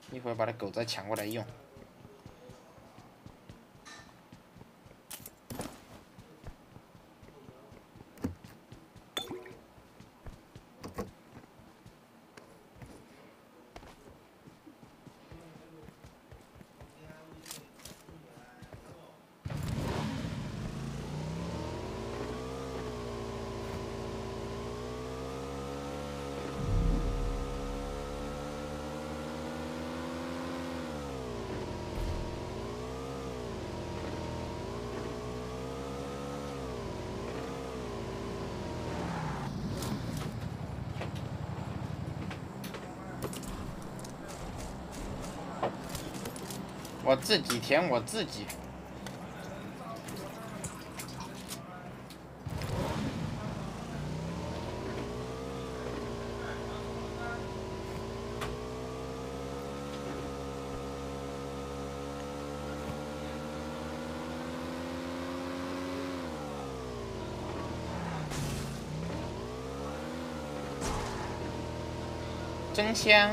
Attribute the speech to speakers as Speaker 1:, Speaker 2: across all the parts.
Speaker 1: 一会儿把他狗再抢过来用。我自己填我自己。真香。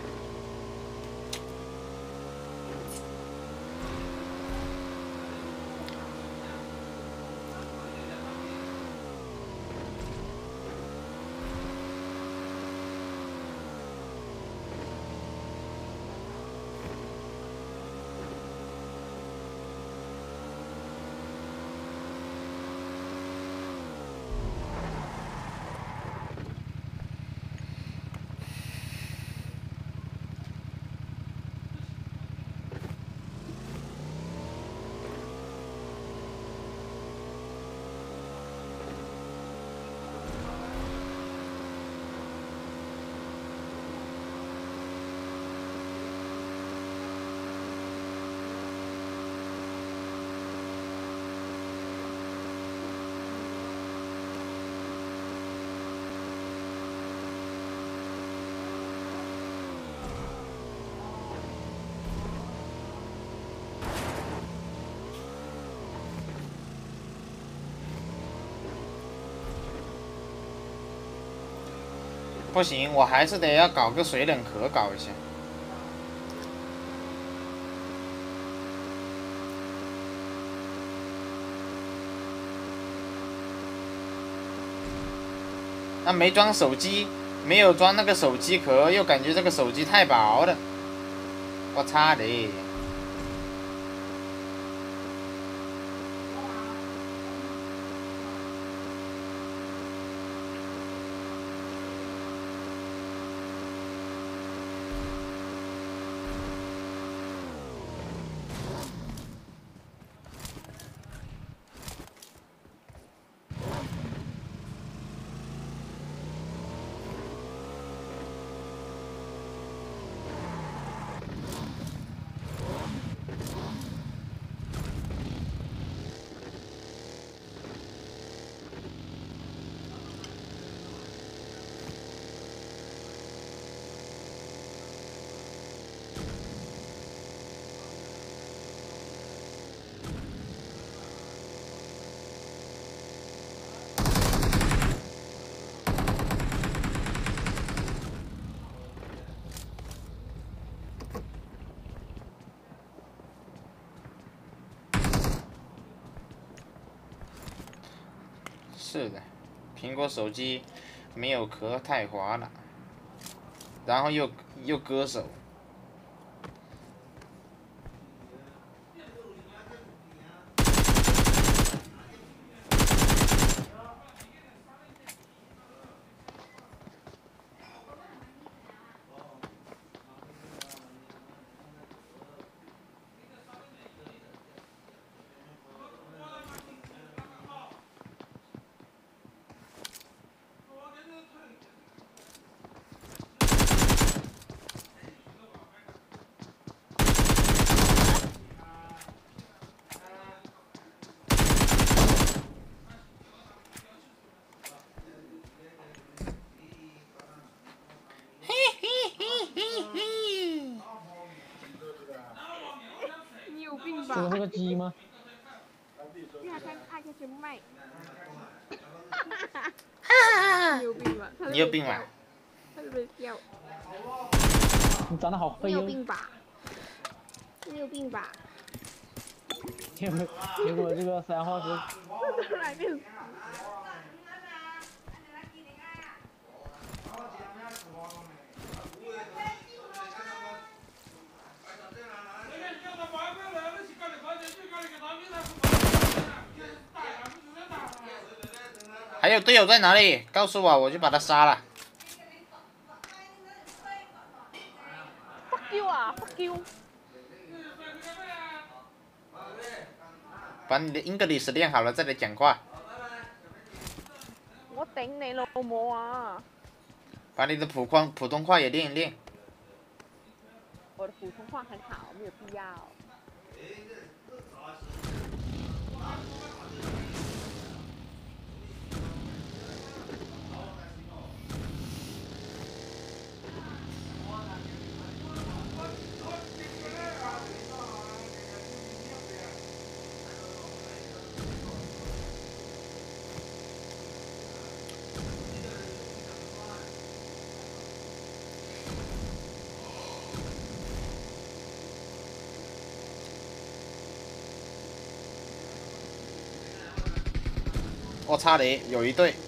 Speaker 1: 不行，我还是得要搞个水冷壳搞一下。那没装手机，没有装那个手机壳，又感觉这个手机太薄了。我擦嘞！是的，苹果手机没有壳太滑了，然后又割手。
Speaker 2: 说是个鸡吗？
Speaker 1: 你有病吧？
Speaker 3: 他就被叫。
Speaker 2: 你长得好黑哦。
Speaker 3: 你有病吧？你有病吧？
Speaker 2: 结果这个3号是
Speaker 3: 突然变死。
Speaker 1: 还有队友在哪里？告诉我，我去把他杀了。
Speaker 3: fuck you 啊 ，fuck you！
Speaker 1: 把你的 English 练好了再来讲话。
Speaker 3: 我顶你老母啊！
Speaker 1: 把你的普通话也练一练。
Speaker 3: 我的普通话很好，没有必要。
Speaker 1: 我擦你，有一队。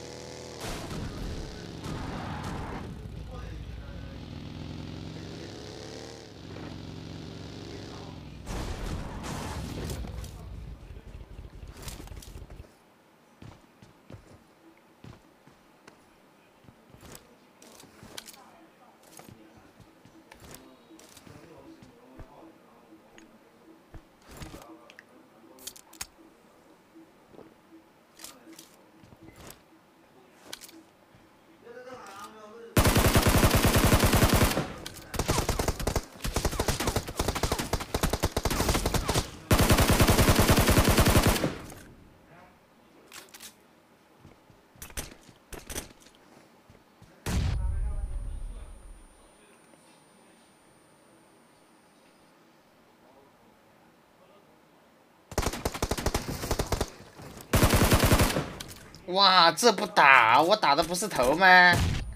Speaker 1: 哇，这不打，我打的不是头吗？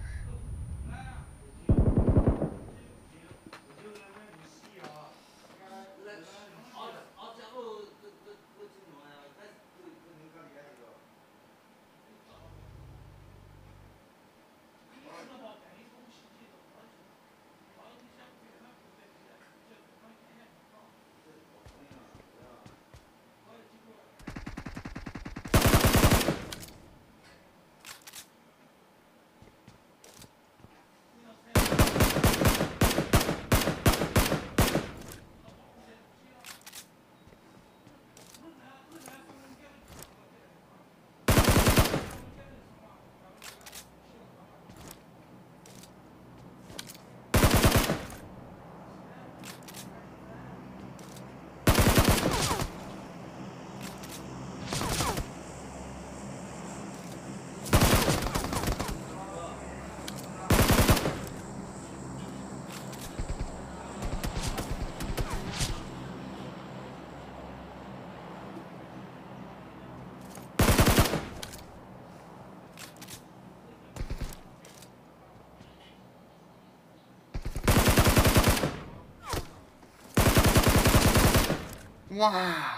Speaker 1: 哇！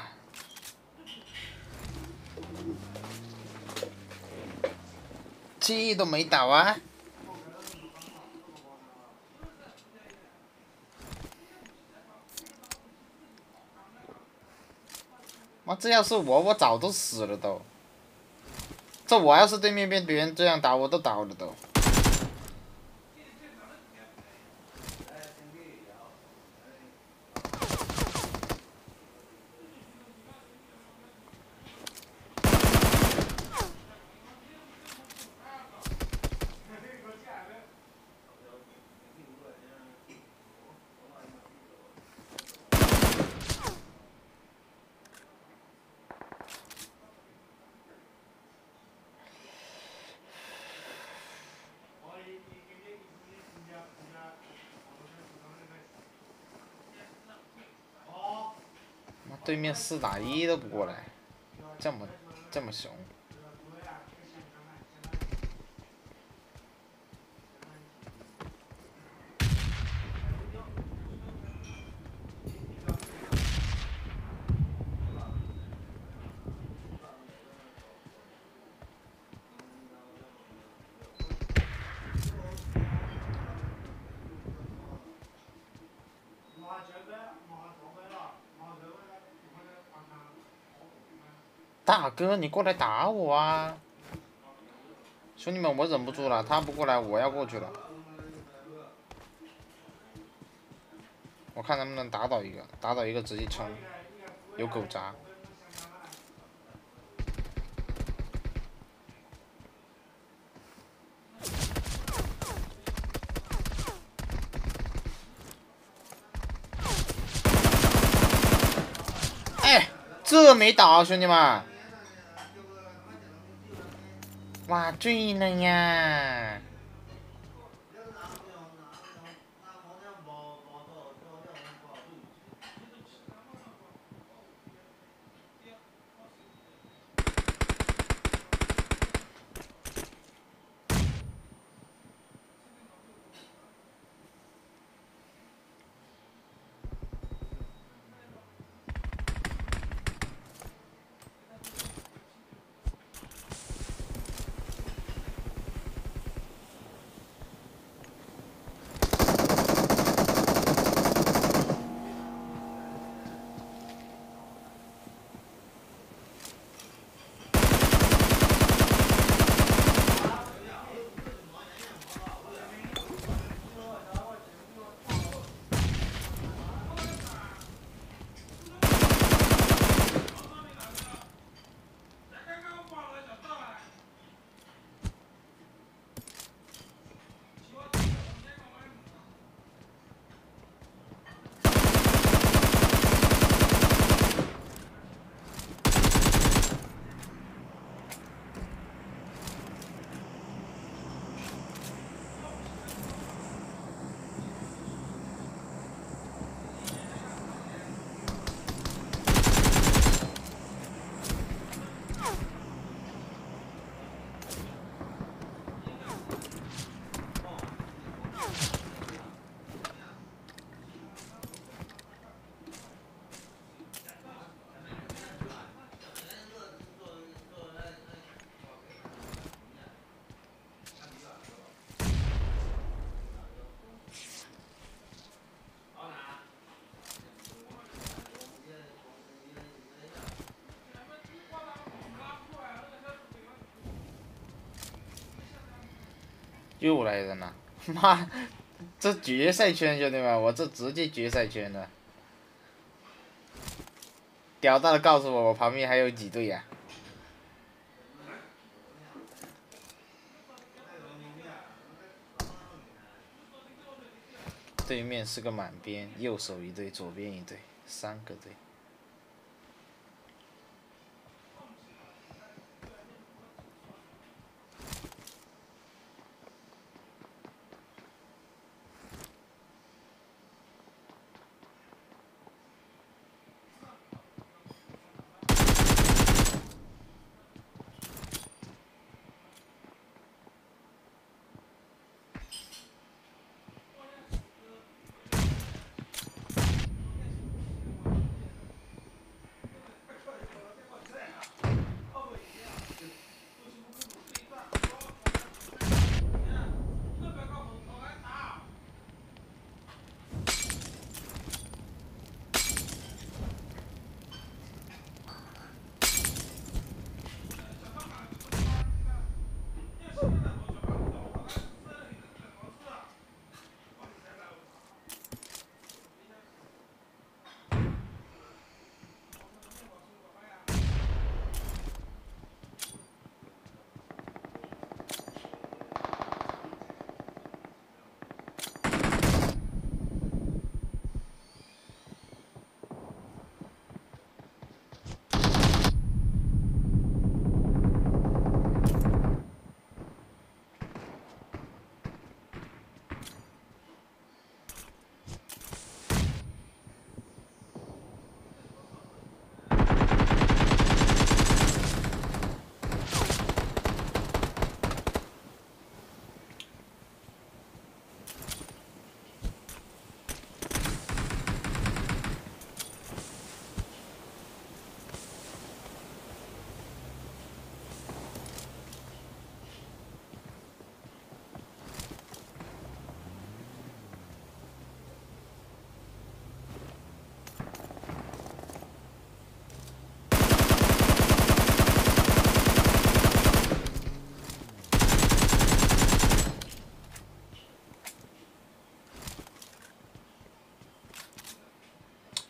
Speaker 1: 这都没倒啊！妈，这要是我早都死了都。这我要是对面被别人这样打，我都倒了都。对面4打1都不过来，这么凶。 大哥，你过来打我啊！兄弟们，我忍不住了，他不过来，我要过去了。我看能不能打倒一个，打倒一个直接冲，有狗杂。哎，这没倒，兄弟们！哇，醉了呀！又来人了，妈，这决赛圈兄弟们，我这直接决赛圈了。屌大的告诉我，我旁边还有几队呀、对面是个满编，右手一队，左边一队，3个队。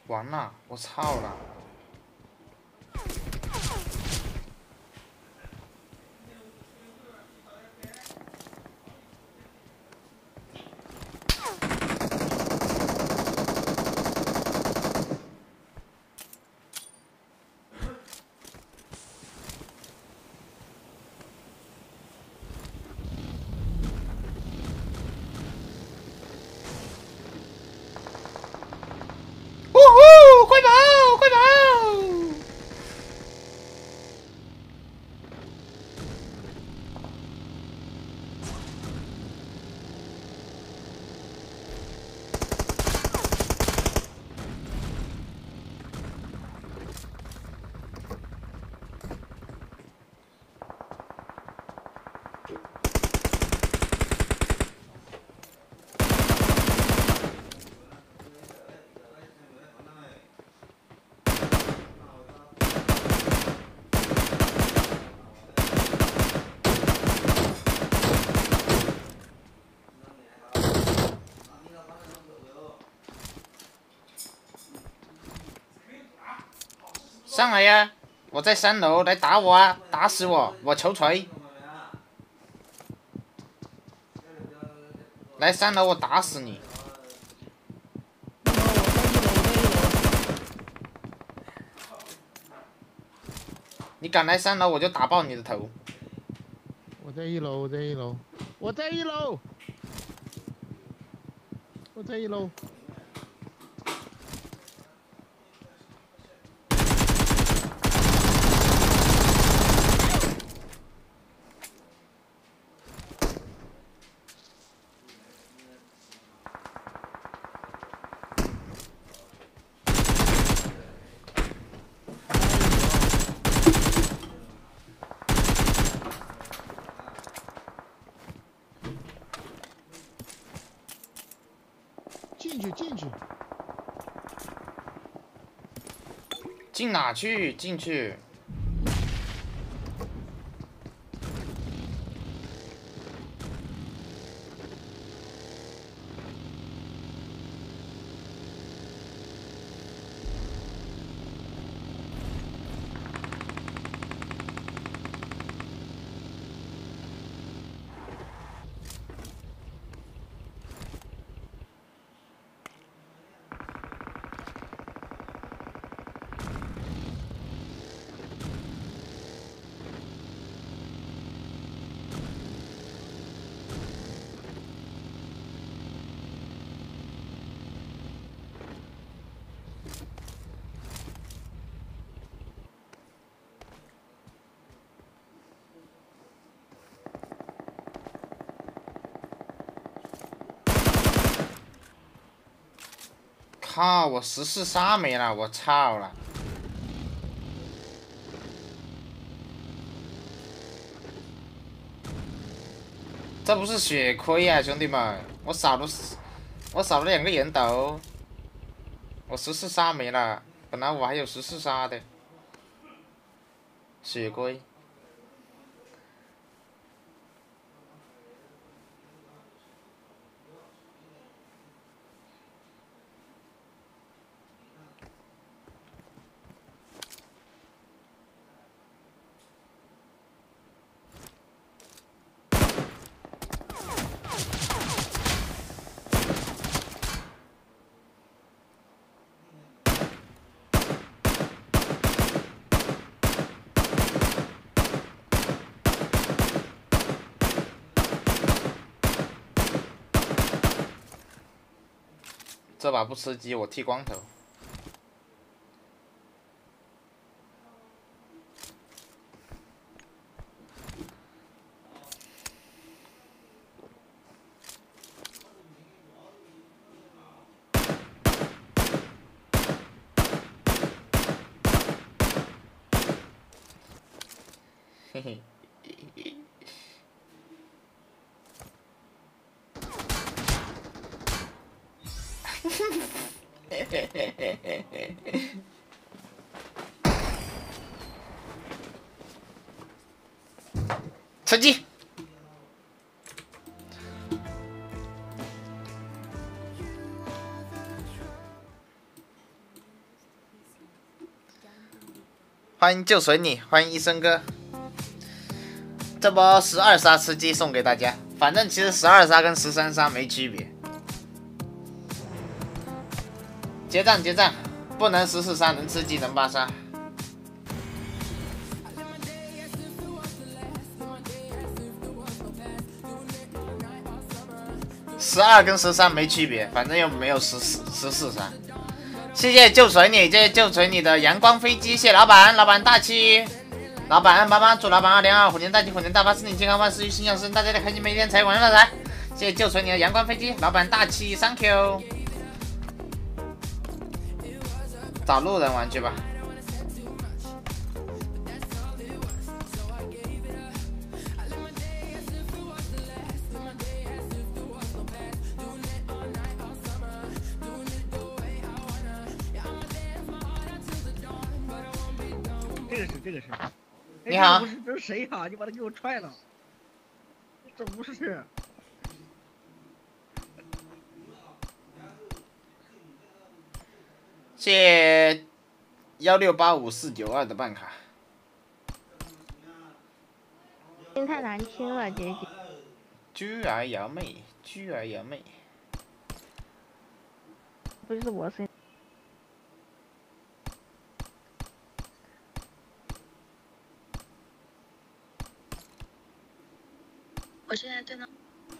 Speaker 1: 完了，我操了！呜呼！快跑！快跑！上来呀！我在3楼，来打我啊！打死我！我求锤！来3楼，我打死你！你敢来3楼，我就打爆你的头！
Speaker 4: 我在1楼，我在1楼，我在1楼，我在1楼。进去！
Speaker 1: 进哪去？进去！靠！我14杀没了，我操了！这不是血亏啊，兄弟们！我少了2个人头，我14杀没了，本来我还有14杀的，血亏。这把不吃鸡，我剃光头。嘿嘿。吃鸡。 欢迎就随你，欢迎医生哥。这波12杀吃鸡送给大家，反正其实12杀跟13杀没区别。结账结账，不能14杀，能吃鸡能8杀。12跟13没区别，反正又没有14杀。谢谢就随你，谢谢就随你的阳光飞机，谢谢老板，老板大气。老板帮忙，祝老板2025虎年大吉，虎年大发，身体健康，万事如意，心想事成，大家的开心每天财广发财。谢谢就随你的阳光飞机，老板大气 ，Thank you。找路人玩去吧。
Speaker 5: 这个是。
Speaker 1: 你好，
Speaker 5: 这是谁呀？你把他给我踹了！这不是。
Speaker 1: 谢谢1685492的办卡。
Speaker 6: 心太难听了，姐姐。
Speaker 1: 居儿瑶妹，居儿瑶妹。
Speaker 6: 不是我声。
Speaker 7: 我现在对呢。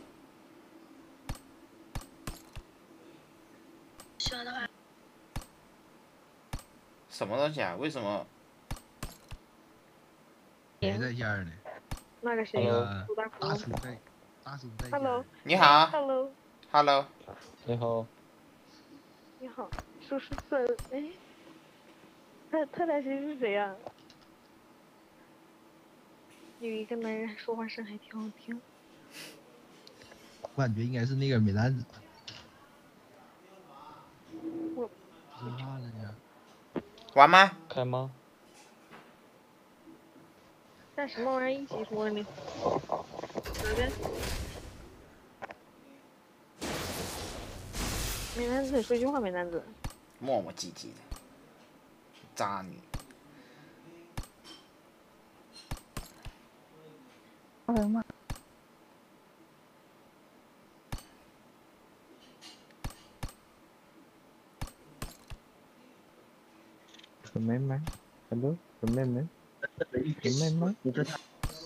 Speaker 7: 希望的话。
Speaker 1: 什么东西啊？为什么？
Speaker 4: 谁在家呢？
Speaker 6: 那个谁？
Speaker 4: 大叔在。大叔在。
Speaker 6: Hello。
Speaker 1: 你好。
Speaker 6: Hello。
Speaker 1: Hello。
Speaker 2: 你好。
Speaker 6: 你好，叔叔孙，哎，他俩谁是谁呀？有一个男人说话声还挺好听。
Speaker 4: 我感觉应该是那个美男子。
Speaker 6: 我。
Speaker 4: 说话了呢。
Speaker 1: 玩吗？
Speaker 2: 开吗？
Speaker 6: 干什么玩意儿一起说呢？哪个？美男子，说句话，美男子。
Speaker 1: 磨磨唧唧的，渣女。
Speaker 6: 我的妈！
Speaker 2: 准妹妹 ，Hello， 准妹妹，准妹妹，
Speaker 5: 你这他。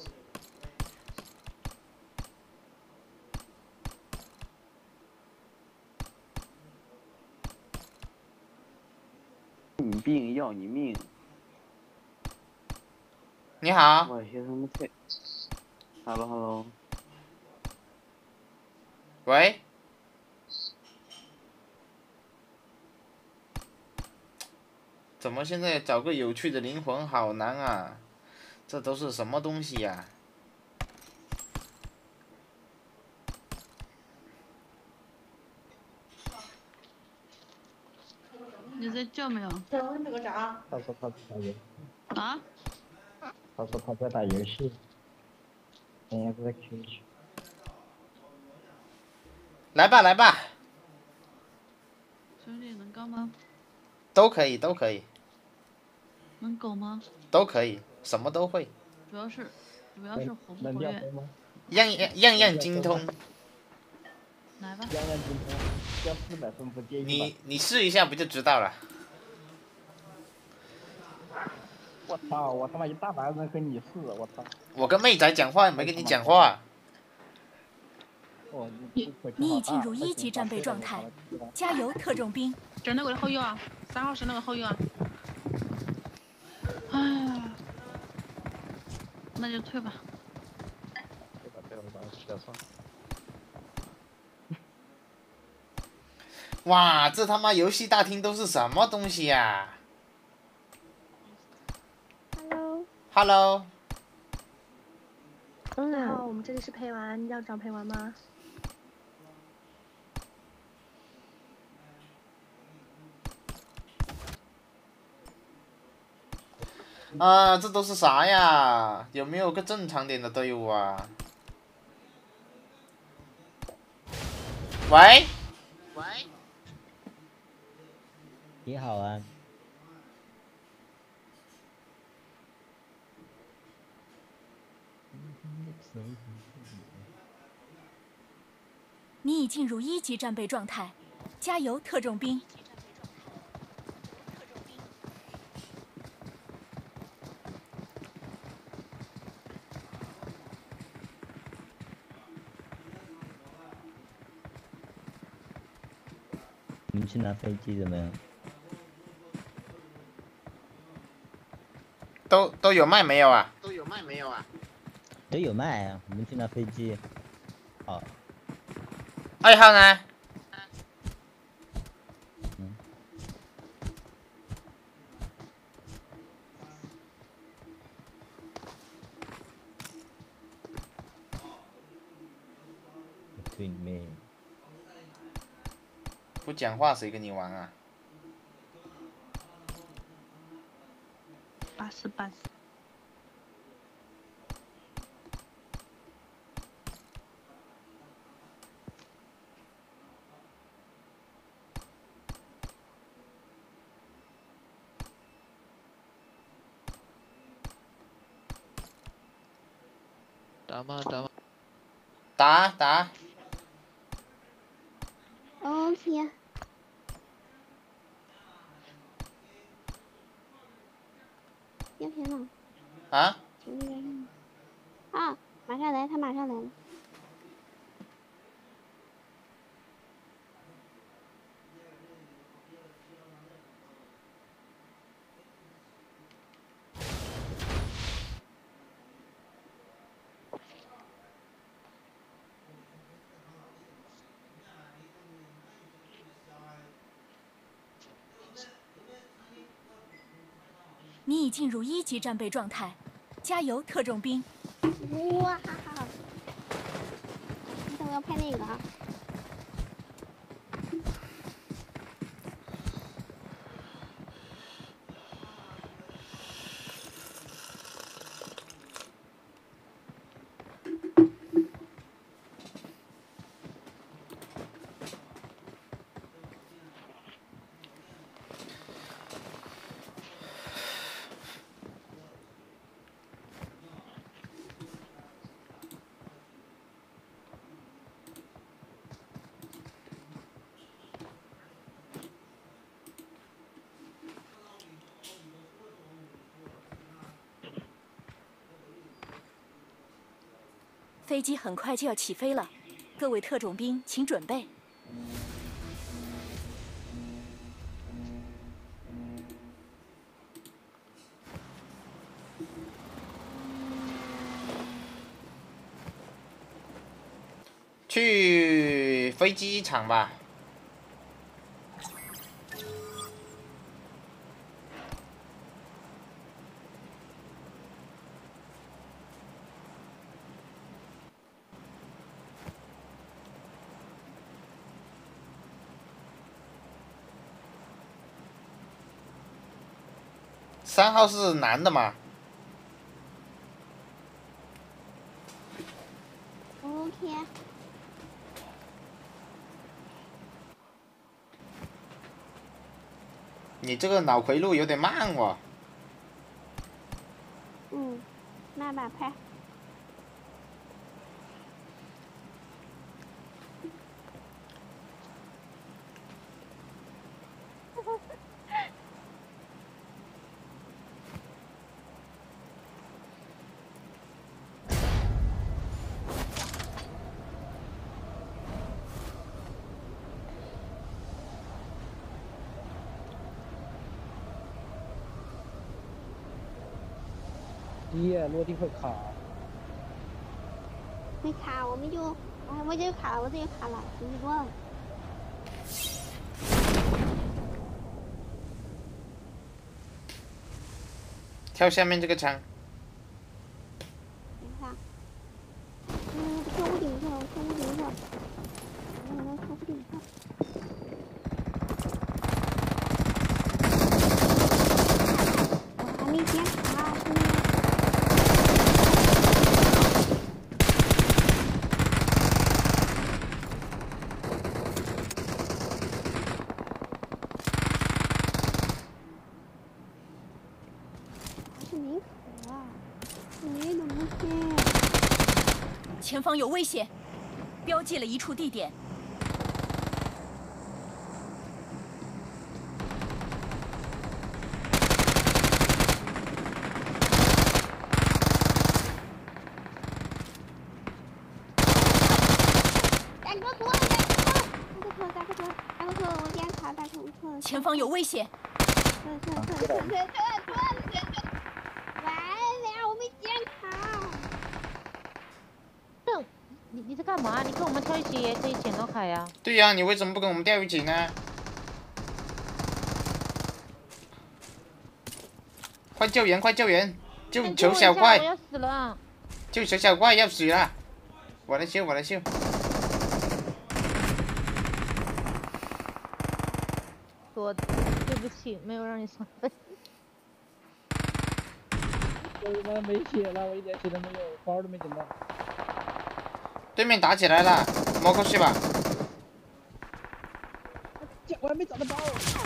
Speaker 8: 你病要你命！
Speaker 1: 你好。
Speaker 8: 我学他妈退。Hello。
Speaker 1: 喂。怎么现在找个有趣的灵魂好难啊？这都是什么东西呀？
Speaker 7: 你在叫没有？
Speaker 2: 他说他在打游戏。
Speaker 7: 啊？
Speaker 2: 他说他在打游戏。人家在 QQ。
Speaker 1: 来吧来吧。
Speaker 7: 兄弟能刚吗？
Speaker 1: 都可以都可以。
Speaker 7: 能狗吗？
Speaker 1: 都可以，什么都会。
Speaker 7: 主要是活不活跃。
Speaker 1: 样样精通。
Speaker 7: 来吧。
Speaker 2: 样样精通，要400分不介意吧？
Speaker 1: 你试一下不就知道了。
Speaker 2: 我操！我他妈一大男人和你试，我操！
Speaker 1: 我跟妹仔讲话没跟你讲话。
Speaker 2: 哦，
Speaker 9: 你已进入1级战备状态，加油，特种兵！
Speaker 7: 整那个后腰啊，3号是那个后腰啊。哎，那就退吧。
Speaker 1: 哇，这他妈游戏大厅都是什么东西呀
Speaker 6: ？Hello。
Speaker 7: 你好，我们这里是陪玩，要找陪玩吗？
Speaker 1: 啊，这都是啥呀？有没有个正常点的队伍啊？喂？
Speaker 10: 喂？你好啊。
Speaker 9: 你已进入1级战备状态，加油，特种兵！
Speaker 2: 我们去拿飞机怎么样？
Speaker 1: 都有卖没有啊？
Speaker 2: 都有卖啊！我们去拿飞机。好。
Speaker 1: 2号呢？
Speaker 2: 对面。
Speaker 1: 不讲话谁跟你玩啊
Speaker 7: ？80。
Speaker 4: 打吗？打吗？
Speaker 1: 打。
Speaker 6: OK。要偏了。
Speaker 1: 啊？
Speaker 6: 啊，马上来，他马上来了。
Speaker 9: 你已进入1级战备状态，加油，特种兵！
Speaker 6: 哇！等我要拍那个啊。
Speaker 9: 飞机很快就要起飞了，各位特种兵请准备。
Speaker 1: 去飞机场吧。3号是男的嘛？
Speaker 6: OK。
Speaker 1: 你这个脑回路有点慢哦。
Speaker 6: 慢慢拍。
Speaker 5: 落地会卡。
Speaker 6: 会卡，我就卡了，我这就卡了，你说了。
Speaker 1: 跳下面这个墙。
Speaker 6: 等一下。跳屋顶上，跳屋顶上。跳屋顶上。我还没检查，兄弟。是没死啊。
Speaker 9: 前方有危险，标记了一处地点。前方有危险！
Speaker 3: 完了，我没检查。
Speaker 10: 你在干嘛？你跟我们跳一起也可以捡到卡呀。
Speaker 1: 对呀、你为什么不跟我们掉一起呢？快救援！快救援！救小怪！
Speaker 10: 我要死了！
Speaker 1: 救小怪要死了！我来救！我来救！
Speaker 10: 说对不起，没有让你上分。
Speaker 5: 我他妈没血了，我一点血都没有，包都没捡到。
Speaker 1: 对面打起来了，摸过去吧。
Speaker 5: 我还没找到包。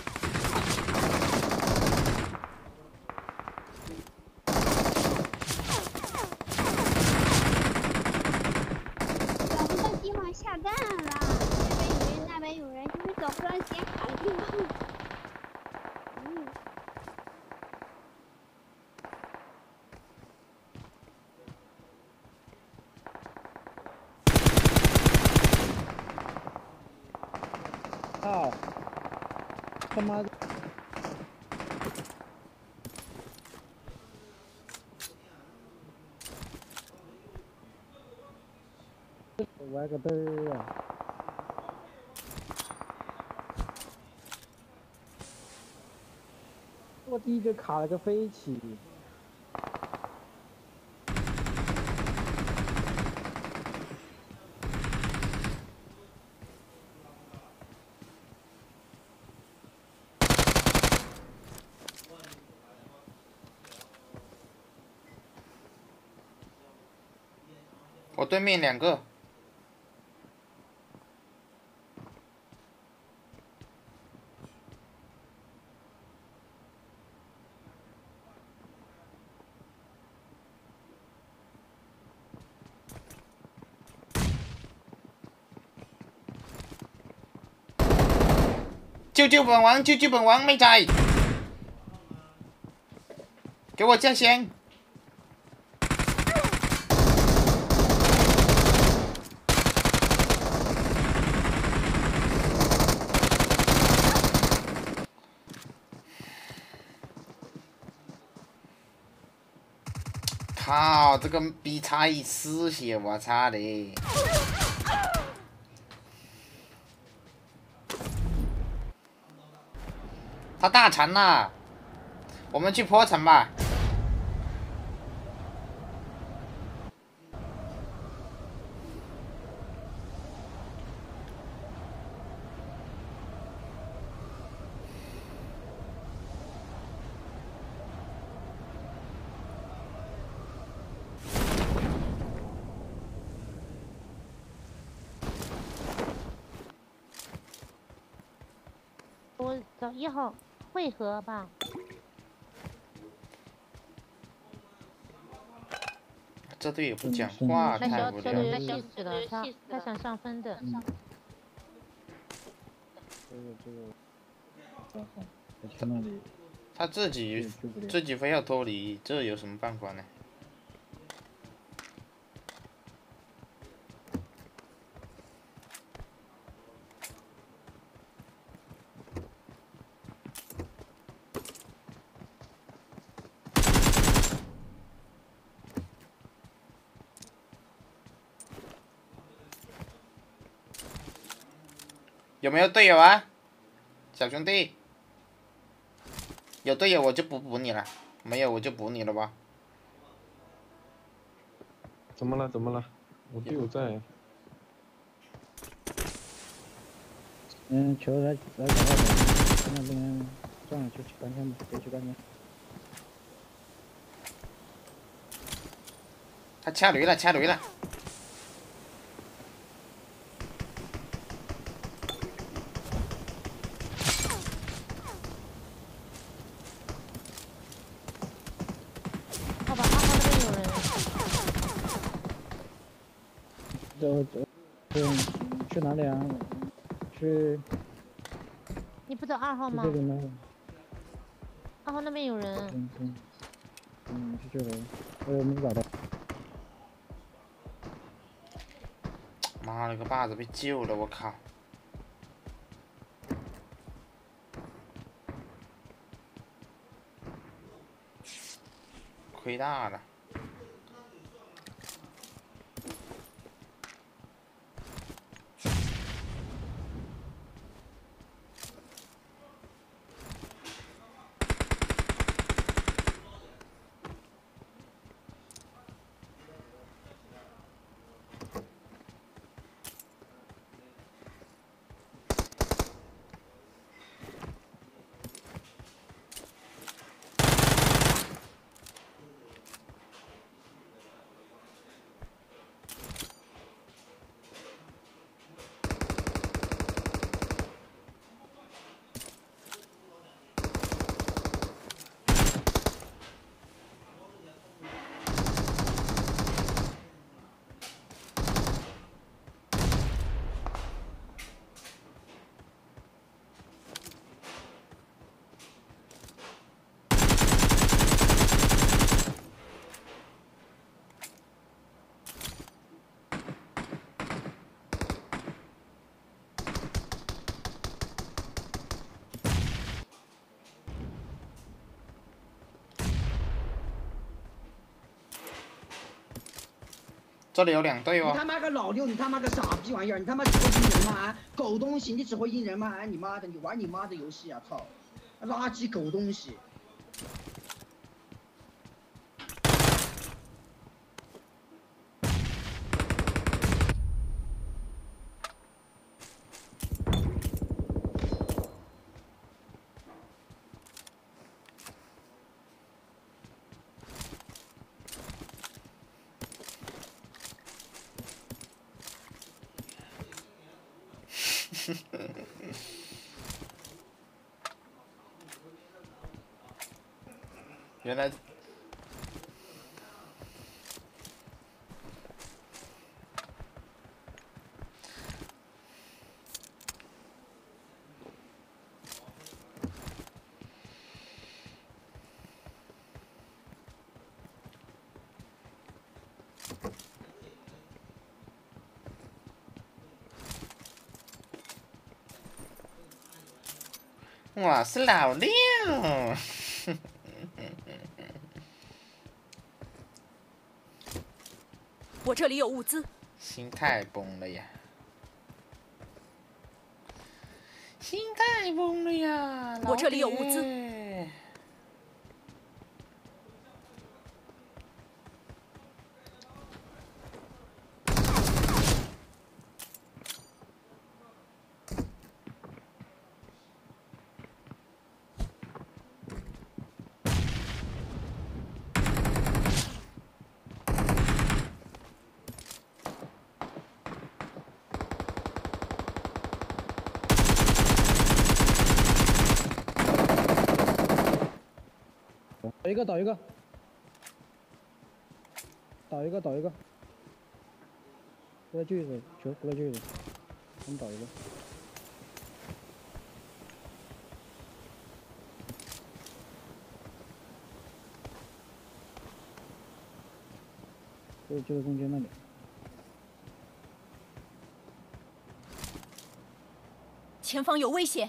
Speaker 3: 找不到地方下蛋了，这边有人，那边有人，就是找不到显卡的地方。
Speaker 5: 操！他妈的！玩个嘚儿啊！我第一个卡了个飞起。
Speaker 1: 我对面2个。救本王！救本王！妹仔，给我架先！靠，这个逼差1丝血，我操的！他大残了，我们去坡城吧。
Speaker 10: 我找1号汇合吧。
Speaker 1: 这队友不讲话，
Speaker 10: 那
Speaker 1: 太无聊了。
Speaker 10: 小队员气死了，他想上分的。
Speaker 1: 他自己非要脱离，这有什么办法呢？有没有队友啊，小兄弟？有队友我就不补你了，没有我就补你了吧。
Speaker 2: 怎么了？怎么了？我队友在。
Speaker 5: 球来找到那边算了，就去搬家吧，别去搬家。
Speaker 1: 他掐雷了，掐雷了。
Speaker 5: 去哪里啊？去
Speaker 10: 你不走2号吗
Speaker 5: 这？里吗？
Speaker 10: 2号那边有人。
Speaker 5: 去这里。我没找到。
Speaker 1: 妈了个巴子，被救了！我靠，亏大了。这里有2队哦。
Speaker 11: 你他妈个老六，你他妈个傻逼玩意儿，你他妈只会阴人吗？啊，狗东西，你只会阴人吗？哎，你妈的，你玩你妈的游戏啊！操，垃圾狗东西！
Speaker 1: 原来，我是老六。
Speaker 9: 我这里有物资。
Speaker 1: 心态崩了呀！心态崩了呀！
Speaker 9: 我这里有物资。
Speaker 5: 倒一个，倒一个，倒一个，倒一个，过来救一个，球过来救一个，我们倒一个。就在中间那里。
Speaker 9: 前方有危险！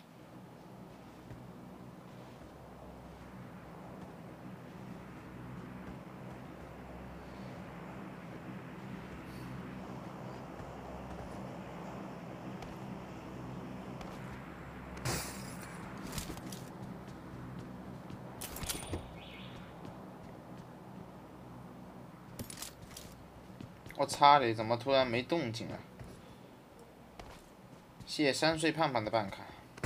Speaker 1: 我擦嘞，怎么突然没动静了？谢3岁胖胖的办卡。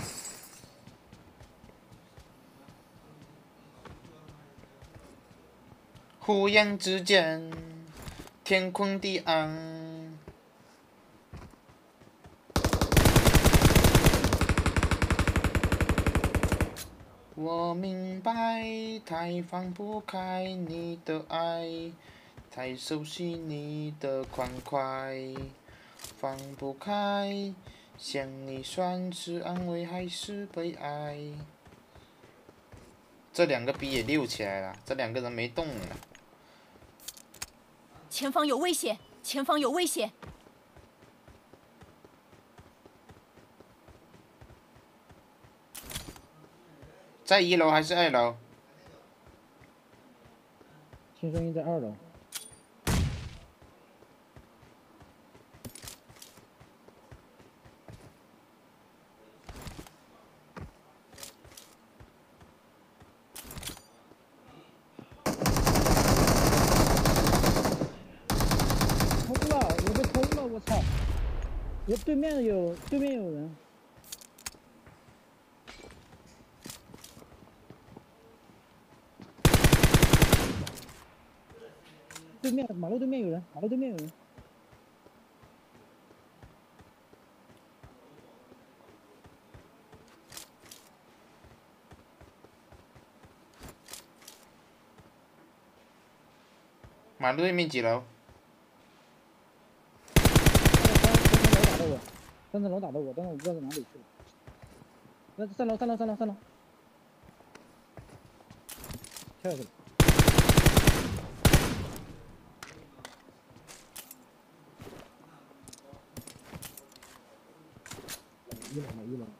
Speaker 1: 忽然之间，天空的暗。我明白，太放不开你的爱，太熟悉你的欢快。 放不开，想你算是安慰还是悲哀？这两个逼也溜起来了，这两个人没动了。
Speaker 9: 前方有危险！前方有危险！
Speaker 1: 在1楼还是2楼？
Speaker 5: 听声音在2楼。偷了，我被偷了，我操！对面有人。对面马路对面有人，马路对面有人。
Speaker 1: 马路对面几楼
Speaker 5: 3层楼打的我，但是我不知道在哪里去了。那3楼，跳下去了。1楼。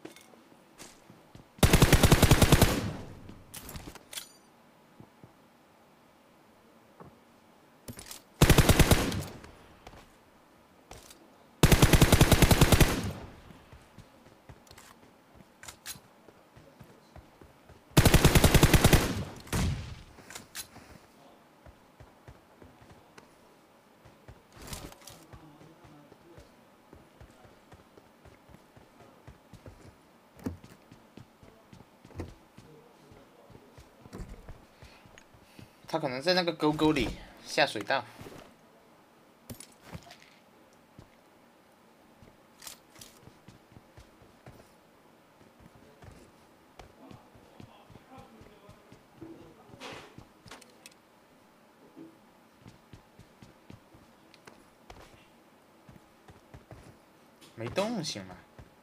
Speaker 1: 他可能在那个沟沟里下水道。没动静嘛？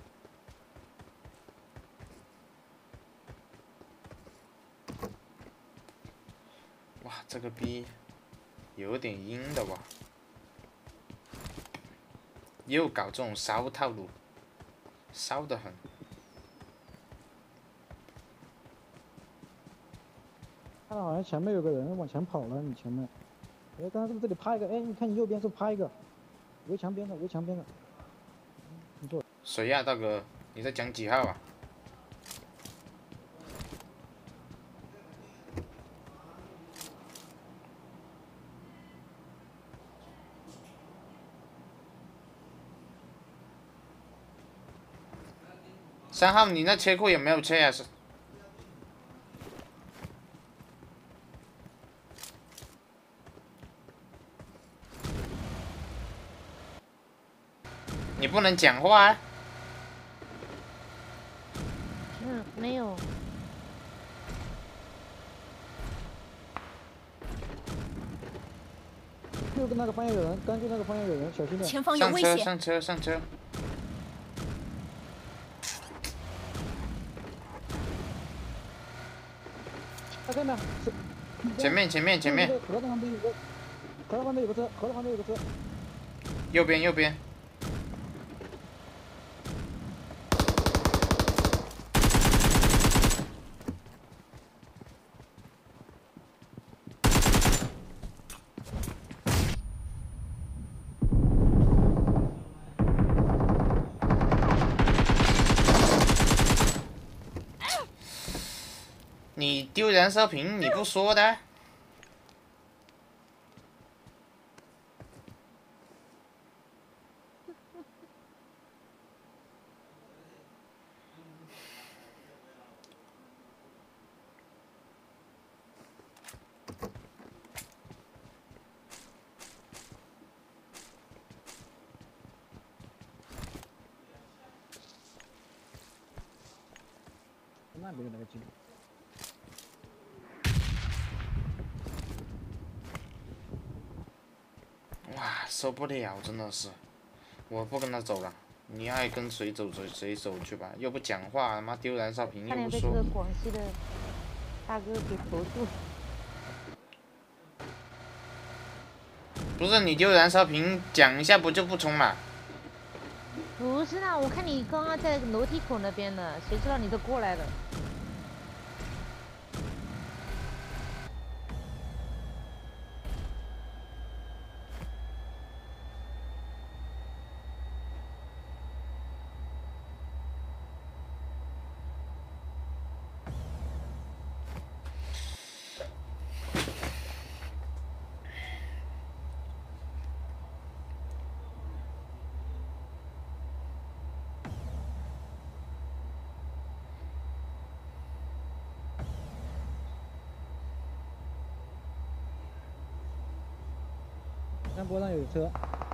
Speaker 1: 哇，这个逼有点阴的哇！又搞这种骚套路，骚得很。
Speaker 5: 看到好像前面有个人往前跑了，你前面。哎，刚刚是不是这里趴一个？哎，你看你右边是不是趴一个？围墙边的。你坐。
Speaker 1: 谁呀，大哥？你在讲几号啊？3号，你那车库有没有车啊？是。你不能讲话啊！
Speaker 10: 没有。
Speaker 5: 右边那个方向有人，刚就那个方向有人，小心点。
Speaker 9: 前方有危险！
Speaker 1: 上车！
Speaker 5: 他看到
Speaker 1: 前面！
Speaker 5: 河的旁边有个车，
Speaker 1: 右边。你丢燃烧瓶，你不说的？
Speaker 5: 那边有那个机。
Speaker 1: 哇，受不了，真的是， 我不跟他走了，你爱跟谁走谁走去吧，又不讲话，他妈丢燃烧瓶又不说。
Speaker 10: 差点被这个广西的大哥给投诉。
Speaker 1: 不是你丢燃烧瓶，讲一下不就不冲了？
Speaker 10: 不是啊，我看你刚刚在楼梯口那边呢，谁知道你都过来了。
Speaker 5: 山坡上有车。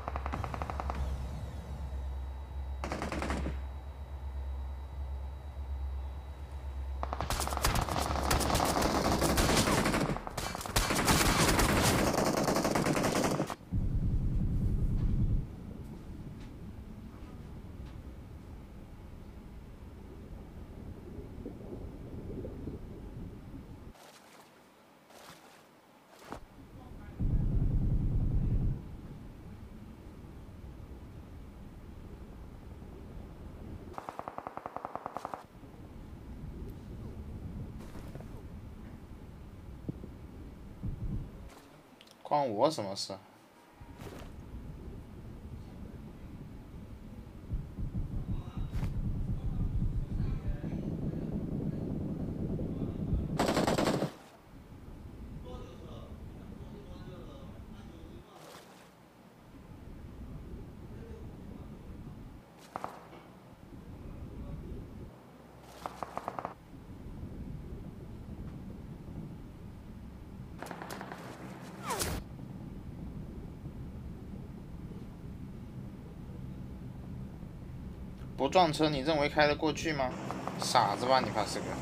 Speaker 1: 关我什么事？不撞车，你认为开得过去吗？傻子吧，你怕是个？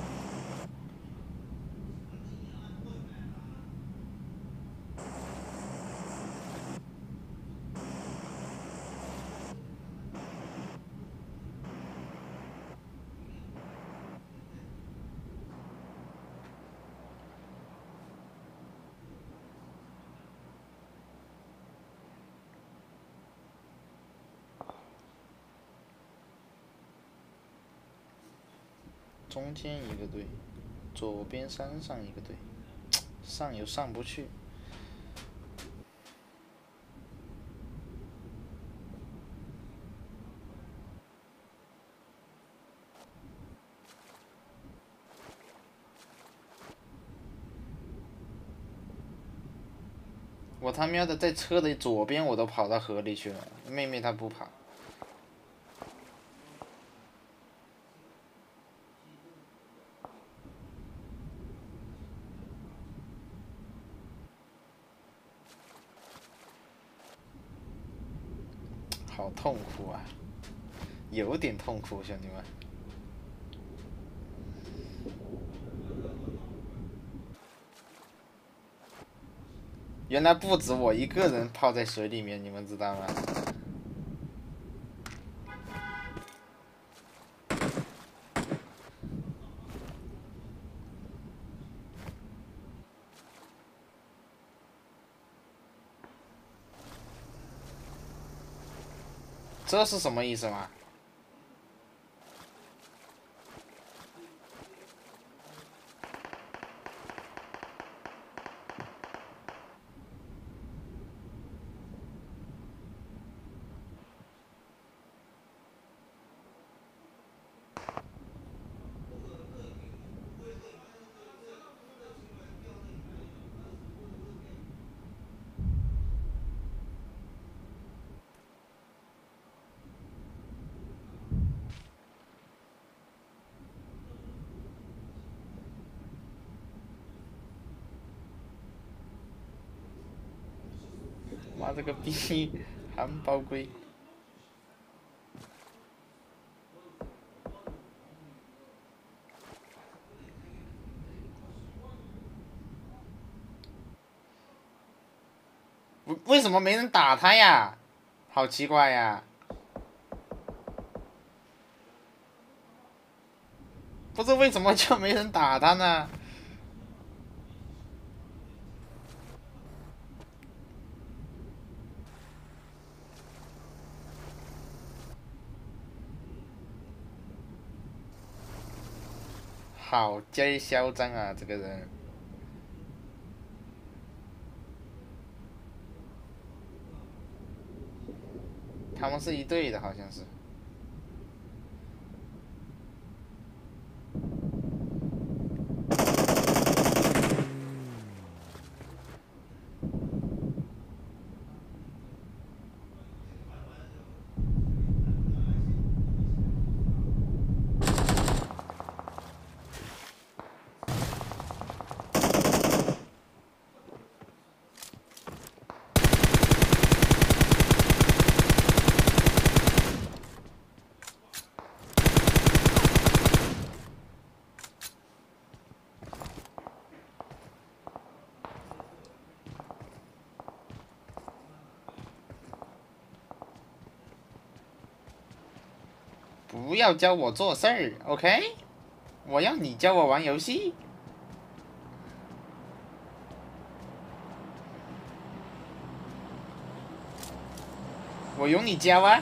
Speaker 1: 中间一个队，左边山上一个队，上又上不去。我他喵的在车的左边，我都跑到河里去了。妹妹她不跑。好痛苦啊，有点痛苦，兄弟们。原来不止我一个人泡在水里面，你们知道吗？这是什么意思吗？妈这个逼，汉堡龟！为什么没人打他呀？好奇怪呀！ 是为什么就没人打他呢？好劲儿嚣张啊，这个人。他们是一队的，好像是。不要教我做事儿 ，OK？ 我要你教我玩游戏。我用你教啊。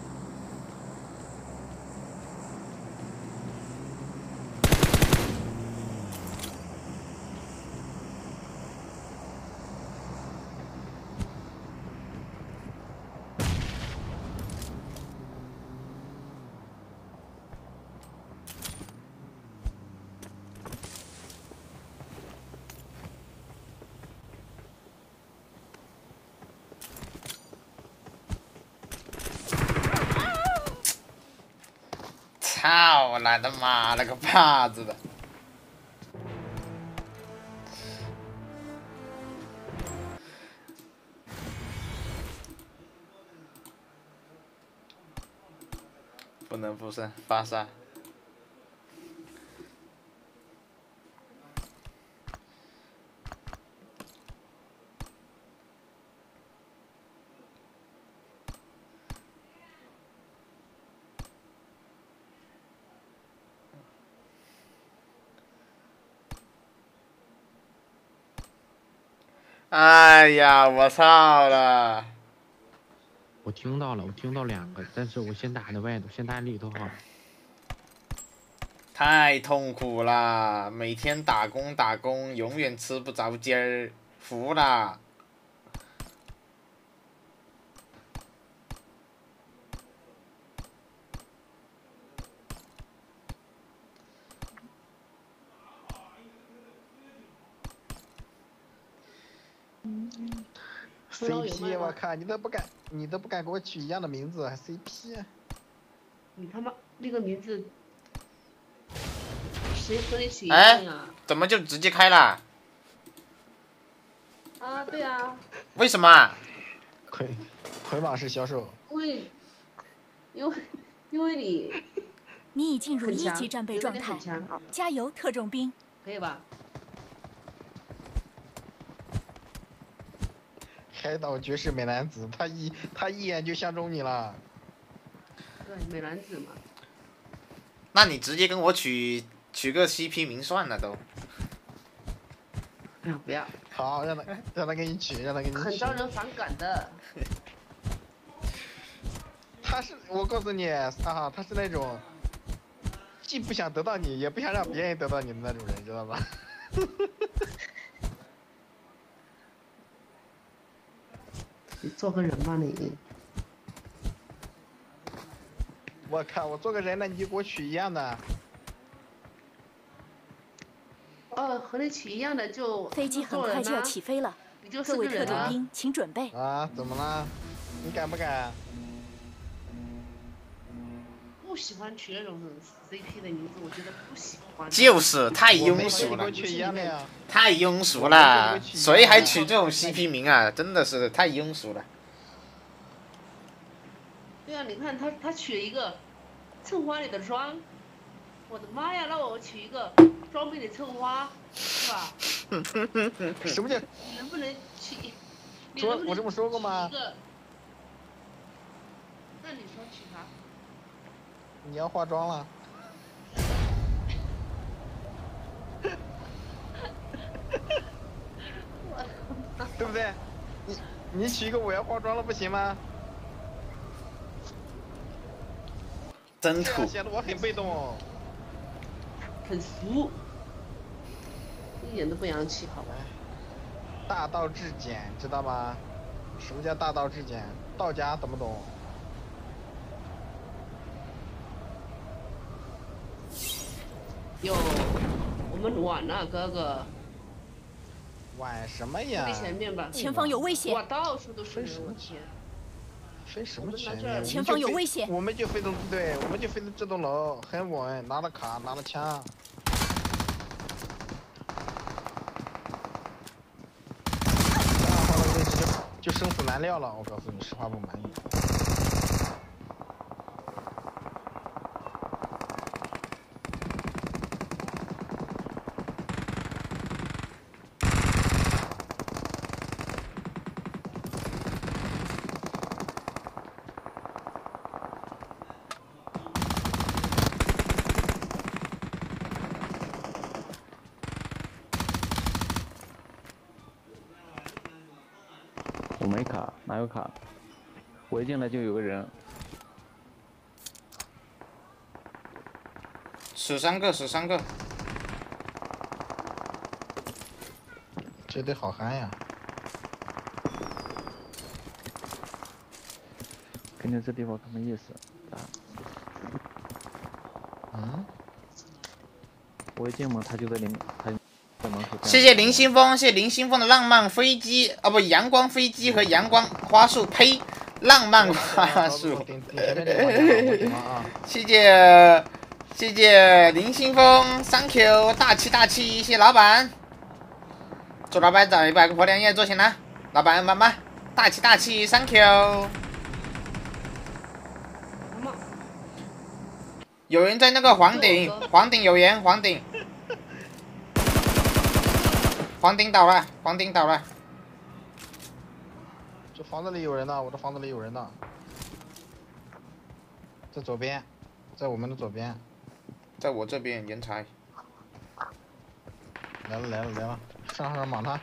Speaker 1: 操了他妈了个巴子的！不能不胜发杀。哎呀，我操了！
Speaker 2: 我听到了，我听到2个，但是我先打的外头，先打里头好。
Speaker 1: 太痛苦了，每天打工，永远吃不着鸡儿，服了。
Speaker 5: CP， 我靠，你都不敢给我取一样的名字，还 CP？
Speaker 6: 你他妈那个名字，谁和你取一样呀？
Speaker 1: 怎么就直接开了？
Speaker 6: 啊，对啊。
Speaker 1: 为什么？
Speaker 5: 捆绑式销售。
Speaker 6: 因为你。
Speaker 9: 你已进入1级战备状态，加油，特种兵！
Speaker 6: 可以吧？
Speaker 5: 海岛绝世美男子，他一眼就相中你了。
Speaker 6: 对，美男子嘛。
Speaker 1: 那你直接跟我取个 CP 名算了都。
Speaker 6: 哎呀，不要。
Speaker 5: 好，让他给你取，让他给你取。
Speaker 6: 很招人反感的。
Speaker 5: 我告诉你啊，他是那种既不想得到你，也不想让别人得到你的那种人，知道吧？
Speaker 6: 你做个人吧你。
Speaker 5: 我靠，我做个人，那你就给我取一样的。
Speaker 6: 和你取一样的就。
Speaker 9: 飞机很快就要起飞了，各位特种兵请准备。
Speaker 5: 啊，怎么了？你敢不敢？
Speaker 6: 不喜欢取那种 CP 的名字，我觉得不喜欢。
Speaker 1: 就是太庸俗了，太庸俗了，谁还取这种 CP 名啊？真的是太庸俗了。
Speaker 6: 对啊，你看他取了一个蹭花里的霜，我的妈呀！那我取一个装备里蹭花，是吧？
Speaker 5: 什么叫？
Speaker 6: 能不能取？
Speaker 5: 我这么说过吗？
Speaker 6: 那你说取啥？
Speaker 5: 你要化妆了？
Speaker 12: 对不对？你取一个我要化妆了不行吗？
Speaker 1: 真土，
Speaker 12: 显得我很被动哦。
Speaker 6: 很俗，一点都不洋气，好吧？
Speaker 12: 大道至简，知道吗？什么叫大道至简？道家懂不懂？
Speaker 6: 哟，我们晚了，哥哥。
Speaker 12: 晚什么呀？
Speaker 6: 飞前面吧。
Speaker 9: 前方有危险！
Speaker 6: 哇，到处都是人，我天！
Speaker 12: 飞什么前面？
Speaker 9: 前方有危险！
Speaker 12: 我们就飞的对，我们就飞的这栋楼，很稳，拿了卡，拿了枪。这样的位置就生死难料了，我告诉你，实话不瞒你。
Speaker 2: 我没卡，哪有卡？我一进来就有个人。
Speaker 1: 死3个，死3个。
Speaker 12: 这得好憨呀！
Speaker 2: 感觉这地方什么意思？啊？
Speaker 12: 嗯？
Speaker 2: 我一进门，他就在里面，他在门口。
Speaker 1: 谢谢林新峰，谢谢林新峰的浪漫飞机啊，不，阳光飞机和阳光花束，呸，浪漫花束。谢谢谢谢林新峰 ，Thank you， 大气大气，谢谢老板。祝老板在100个破2夜做钱了，老板妈妈，大气大气 ，Thank you。有人在那个黄顶，黄顶有人，黄顶。黄顶倒了，黄顶倒了。
Speaker 12: 这房子里有人呢，我的房子里有人呢，在左边，在我们的左边，
Speaker 1: 在我这边人才。
Speaker 12: 来了来了来了，上莽他，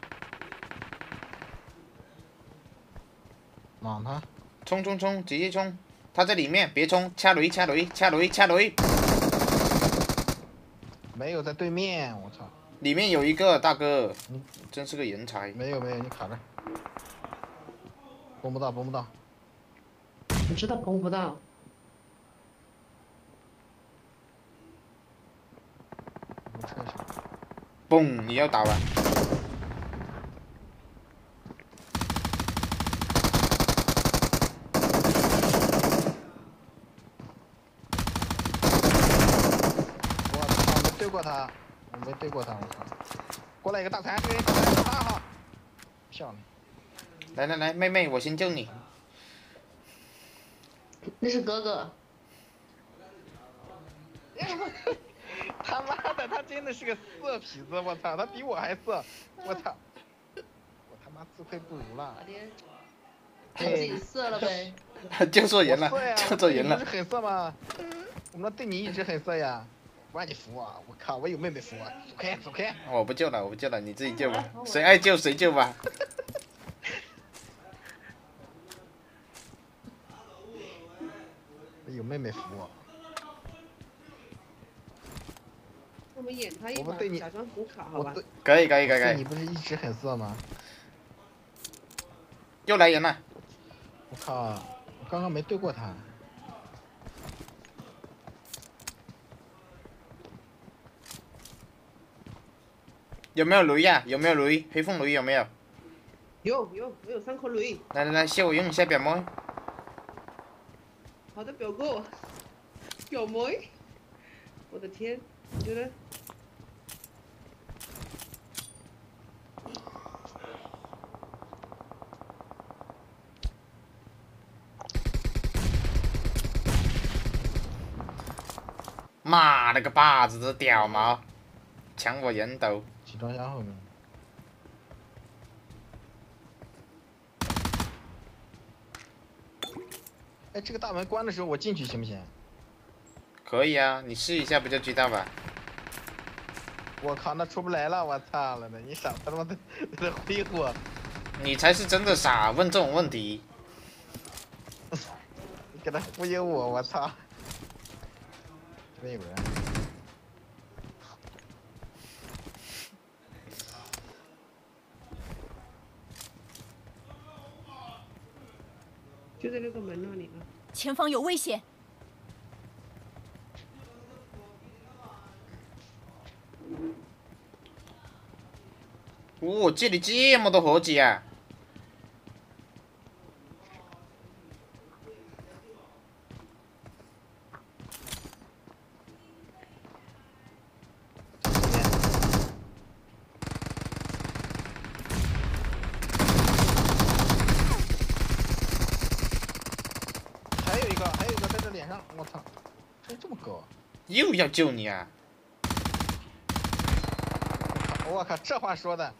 Speaker 12: 莽他，
Speaker 1: 冲冲冲，直接冲！他在里面，别冲，掐雷掐雷掐雷掐雷。
Speaker 12: 没有在对面，我操！
Speaker 1: 里面有一个大哥，真是个人才。
Speaker 12: 没有没有，你卡着，崩不到崩不到。
Speaker 6: 我知道崩不到。
Speaker 1: 嘣！你要倒了。
Speaker 12: 我操！没对过他，我没对过他，我操！过来一个大残，这个人大哈，漂亮！
Speaker 1: 来来来，妹妹，我先救你。
Speaker 6: 那是哥哥。
Speaker 12: 他妈的，他真的是个色痞子，我操，他比我还色，我操，我他妈自愧不如了。
Speaker 6: 自己色了呗。
Speaker 1: 救错人了，救错人了。
Speaker 12: 不是很色吗？我们对你一直很色呀，不让你服啊！我靠，我有妹妹服啊！走开，走开！
Speaker 1: 我不救了，我不救了，你自己救吧，谁爱救谁救吧。
Speaker 12: 有妹妹服我。
Speaker 6: 我们演他一把，假装补卡，好吧？
Speaker 1: 可以可以可以可以。
Speaker 12: 你不是一直很色吗？
Speaker 1: 又来人了！
Speaker 12: 我靠，我刚刚没对过他。
Speaker 1: 有没有雷呀？有没有雷？黑凤雷有没有？
Speaker 6: 有，我有3颗雷。
Speaker 1: 来来来，借我用一下表妹。
Speaker 6: 好的，表哥。表妹。我的天，你觉得？
Speaker 1: 妈了个巴子，这屌毛，抢我人头！
Speaker 12: 集装箱后面。哎，这个大门关的时候我进去行不行？
Speaker 1: 可以啊，你试一下不就知道吧？
Speaker 12: 我靠，那出不来了，我操了呢！你傻他妈的在挥霍，
Speaker 1: 你才是真的傻，问这种问题。
Speaker 12: 你给他忽悠我，我操！这边有人。
Speaker 6: 就在那个门那里啊。
Speaker 9: 前方有危险！
Speaker 1: 哦，这里这么多合集啊！
Speaker 12: 还有一个在这脸上，我操，这么高！
Speaker 1: 又要救你啊！
Speaker 12: 我靠，这话说的。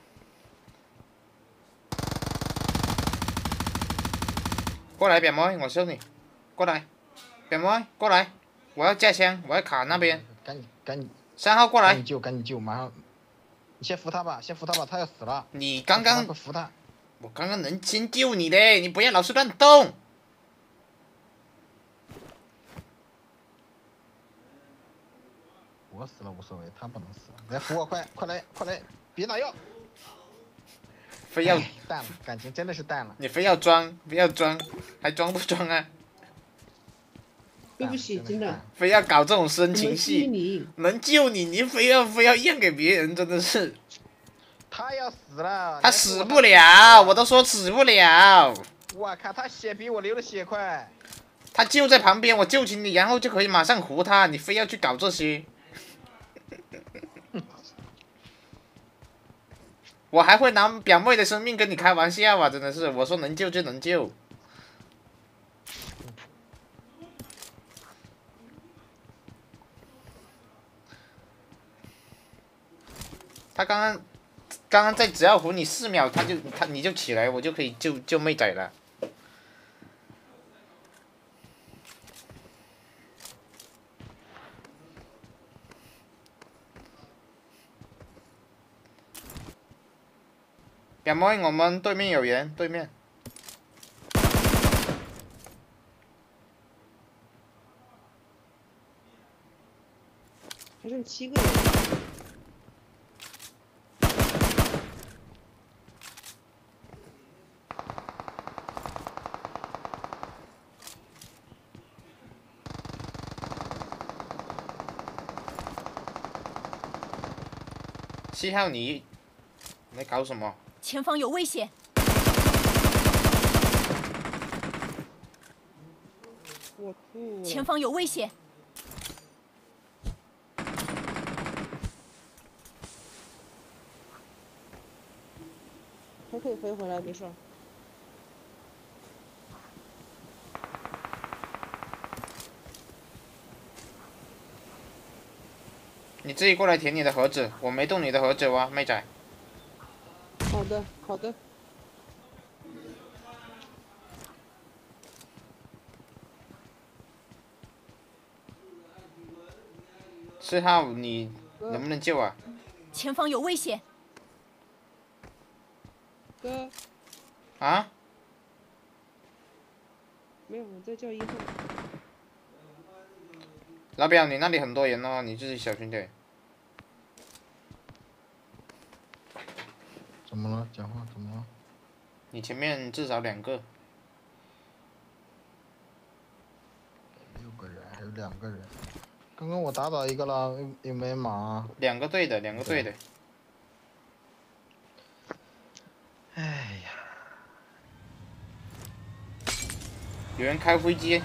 Speaker 1: 过来，表妹，我救你。过来，表妹，过来，我要架枪，我要卡那边。
Speaker 12: 赶紧。
Speaker 1: 3号过来。
Speaker 12: 赶紧救，马上。你先扶他吧，他要死了。
Speaker 1: 你刚刚
Speaker 12: 快扶他。
Speaker 1: 我刚刚能先救你的，你不要老是乱动。
Speaker 12: 我死了无所谓，他不能死。来扶我，快来，别打药。
Speaker 1: 非要
Speaker 12: 淡了，感情真的是淡了。
Speaker 1: 你非要装，还装不装啊？
Speaker 6: 对不起，真的。
Speaker 1: 非要搞这种深情戏，能救你，你非要让给别人，真的是。
Speaker 12: 他要死了。
Speaker 1: 他死不了，我都说死不了。
Speaker 12: 我靠，他血比我流的血快。
Speaker 1: 他就在旁边，我救起你，然后就可以马上扶他，你非要去搞这些。我还会拿表妹的生命跟你开玩笑啊！真的是，我说能救就能救。他刚刚在只要扶你4秒，你就起来，我就可以救妹仔了。表妹，我们对面有人，对面。
Speaker 6: 还剩7个人。
Speaker 1: 7号，你在搞什么？
Speaker 9: 前方有危险！
Speaker 6: 我吐了。
Speaker 9: 前方有危险！
Speaker 6: 还可以飞回来，没事。
Speaker 1: 你自己过来填你的盒子，我没动你的盒子哦，妹仔。
Speaker 6: 好的，好的。
Speaker 1: 4号，你能不能救啊？
Speaker 9: 前方有危险！
Speaker 6: 哥。
Speaker 1: 啊？
Speaker 6: 没有，我在叫1号。
Speaker 1: 老表，你那里很多人哦，你自己小心点。
Speaker 12: 怎么了？讲话怎么了？
Speaker 1: 你前面至少2个。
Speaker 12: 6个人，还有2个人。刚刚我打倒一个了，有没马
Speaker 1: ？2个队的，2个队的。
Speaker 12: 哎呀！
Speaker 1: 有人开飞机。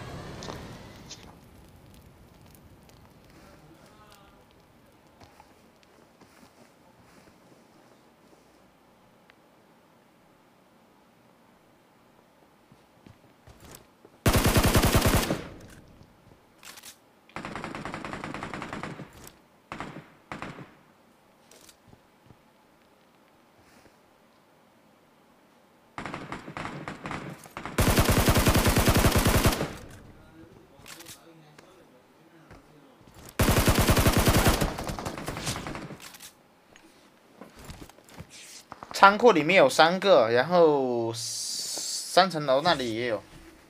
Speaker 1: 仓库里面有3个，然后3层楼那里也有。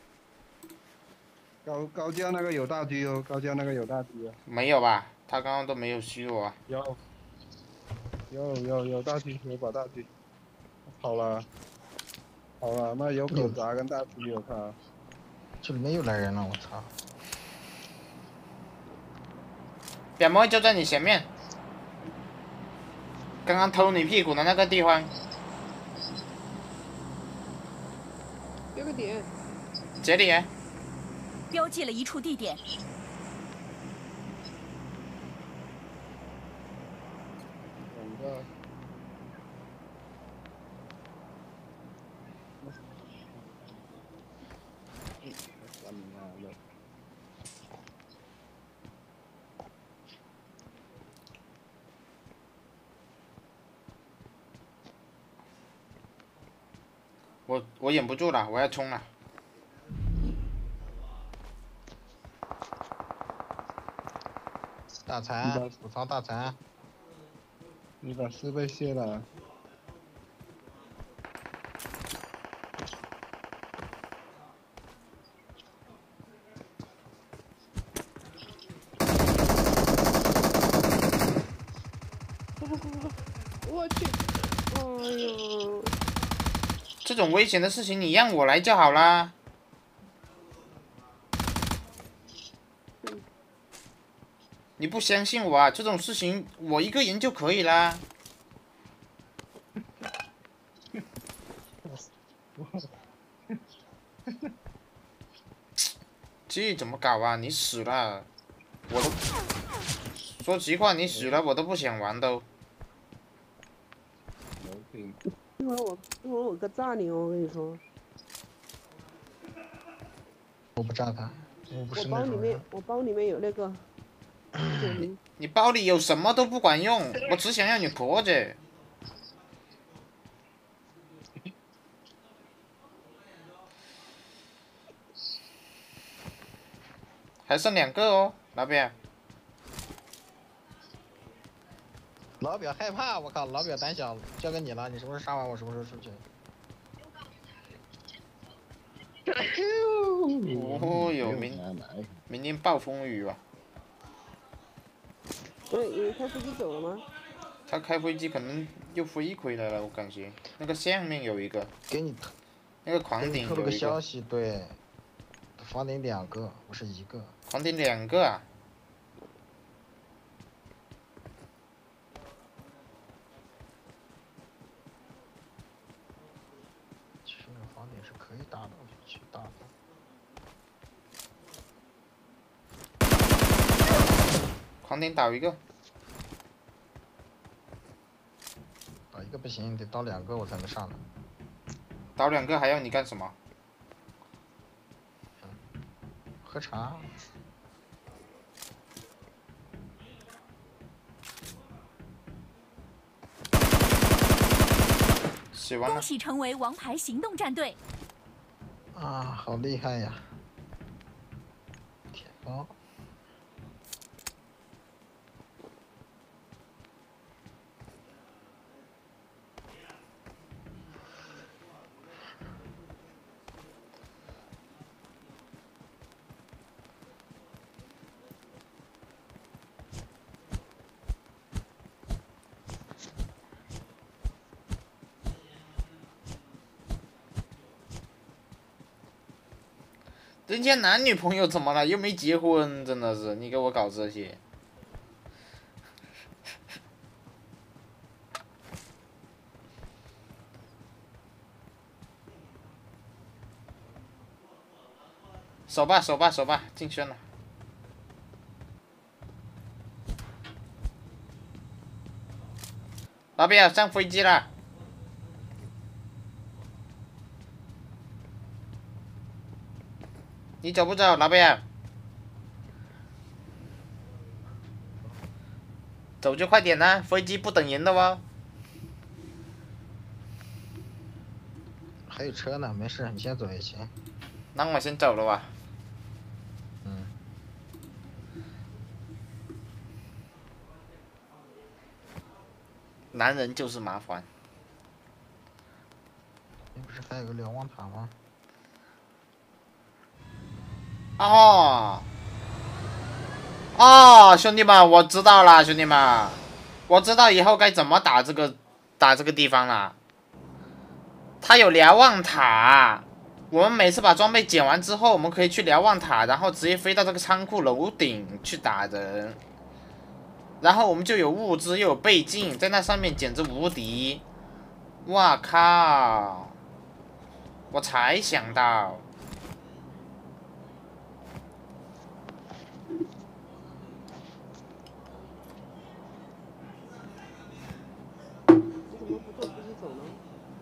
Speaker 13: 高架那个有大狙哦，高架那个有大狙哦。
Speaker 1: 没有吧？他刚刚都没有虚我啊。
Speaker 13: 有大狙，有把大狙。跑了，妈有狗杂跟大狙，我靠！
Speaker 12: 这里面又来人了，我操！
Speaker 1: 表妹就在你前面，刚刚偷你屁股的那个地方。
Speaker 14: 有个点。
Speaker 1: 这里。
Speaker 9: 标记了一处地点。
Speaker 13: 2个。
Speaker 1: 我忍不住了，我要冲了。
Speaker 12: 大残，补仓大残。
Speaker 13: 你把4倍卸了。
Speaker 14: 我去！哎呦！
Speaker 1: 这种危险的事情你让我来就好啦。你不相信我啊？这种事情我一个人就可以啦。这怎么搞啊？你死了，我都说实话，你死了我都不想玩都。
Speaker 14: 一会儿我个炸你哦，我跟你说。
Speaker 12: 我不炸他，我不是那种人。
Speaker 14: 我包里面有那个。
Speaker 1: 你包里有什么都不管用，我只想要你活着。还剩2个哦，老表。
Speaker 12: 老表害怕，我靠，老表胆小，交给你了，你什么时候杀完我什么时候出去。
Speaker 1: 哦哟，明天暴风雨吧。
Speaker 14: 对，开飞机走了吗？
Speaker 1: 他开飞机可能又飞回来了，我感觉。那个下面有一个。
Speaker 12: 给你。
Speaker 1: 那个狂顶有一个。
Speaker 12: 透了个消息，对。房顶2个，不是1个。
Speaker 1: 狂顶2个啊。
Speaker 12: 其实那个房顶是可以打的，我就去打的。
Speaker 1: 狂顶倒一个。
Speaker 12: 倒1个不行，得倒2个我才能上来。
Speaker 1: 倒2个还要你干什么？
Speaker 12: 喝茶。
Speaker 9: 恭喜成为王牌行动战队。
Speaker 12: 啊，好厉害呀！铁包。
Speaker 1: 人家男女朋友怎么了？又没结婚，真的是你给我搞这些。走吧，走吧，走吧，进圈了。老表上飞机了。你走不走，老表？走就快点啦，飞机不等人的哦。
Speaker 12: 还有车呢，没事，你先走也行。
Speaker 1: 那我先走了吧。
Speaker 12: 嗯。
Speaker 1: 男人就是麻烦。
Speaker 12: 边不是还有个瞭望塔吗？
Speaker 1: 哦，哦，兄弟们，我知道了，兄弟们，我知道以后该怎么打这个地方了。它有瞭望塔，我们每次把装备捡完之后，我们可以去瞭望塔，然后直接飞到这个仓库楼顶去打人。然后我们就有物资又有倍镜，在那上面简直无敌。哇靠！我才想到。
Speaker 14: 你怎么不坐飞机走呢？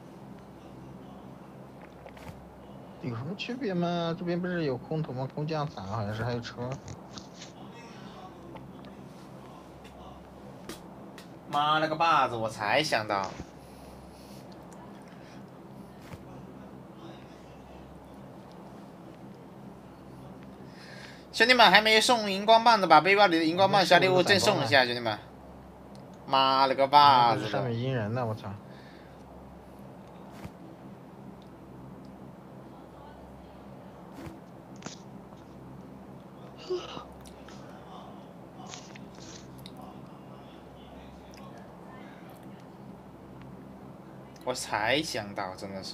Speaker 12: 有什么区别吗？这边不是有空投吗？空降伞好像是还有车。
Speaker 1: 妈了个巴子！我才想到。兄弟们还没送荧光棒的，把背包里的荧光棒小礼物赠送一下，兄弟们。妈了个巴子！
Speaker 12: 上面阴人呢，我操！
Speaker 1: 我才想到，真的是。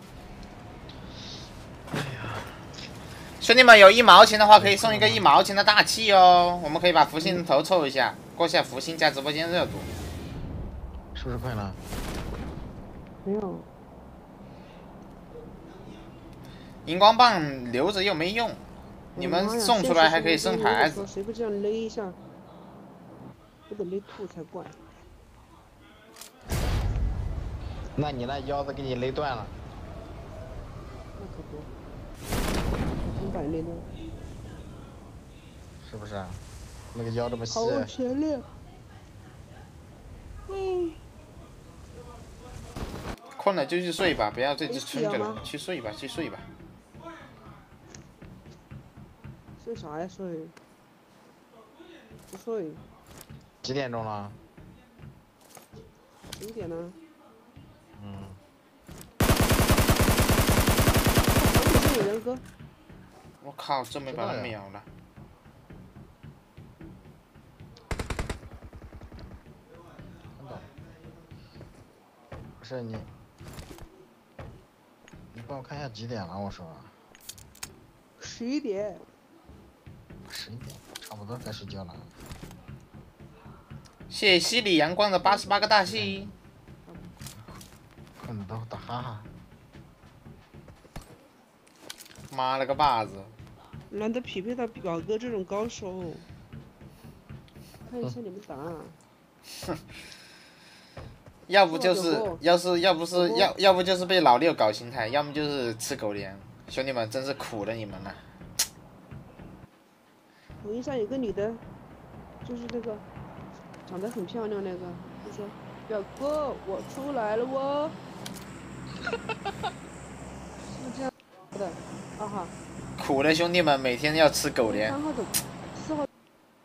Speaker 1: 兄弟们有1毛钱的话，可以送一个1毛钱的大气哦。我们可以把福星头凑一下，过下福星加直播间热度。
Speaker 12: 是不是快了？
Speaker 14: 没有。
Speaker 1: 荧光棒留着又没用，你们送出来还可以升牌子。
Speaker 14: 谁不这样勒一下，我得勒吐才怪。
Speaker 12: 那你那腰子给你勒断了。
Speaker 14: 那可不。100勒断。
Speaker 12: 是不是啊？那个腰这么细。
Speaker 14: 好前列。
Speaker 1: 困了就去睡吧，不要再撑着了，去睡吧，去睡吧。
Speaker 14: 睡啥呀睡？不睡。
Speaker 12: 几点钟了
Speaker 14: ？5点呢。有人哥。
Speaker 1: 我靠，真没把他秒了。
Speaker 12: 不是你帮我看一下几点了？我说。
Speaker 14: 11点。
Speaker 12: 11点，差不多该睡觉了。
Speaker 1: 谢谢西里阳光的88个大气。
Speaker 12: 困得都打哈哈。
Speaker 1: 妈了个巴子！
Speaker 14: 难得匹配到表哥这种高手。看一下你们答案。
Speaker 1: 要不就是被老六搞心态，要么就是吃狗粮。兄弟们，真是苦了你们了。
Speaker 14: 抖音上有个女的，就是那个长得很漂亮那个，就说表哥我出来了哦。是这样的，啊哈。
Speaker 1: 苦了兄弟们，每天要吃狗粮。
Speaker 14: 3号走，4号。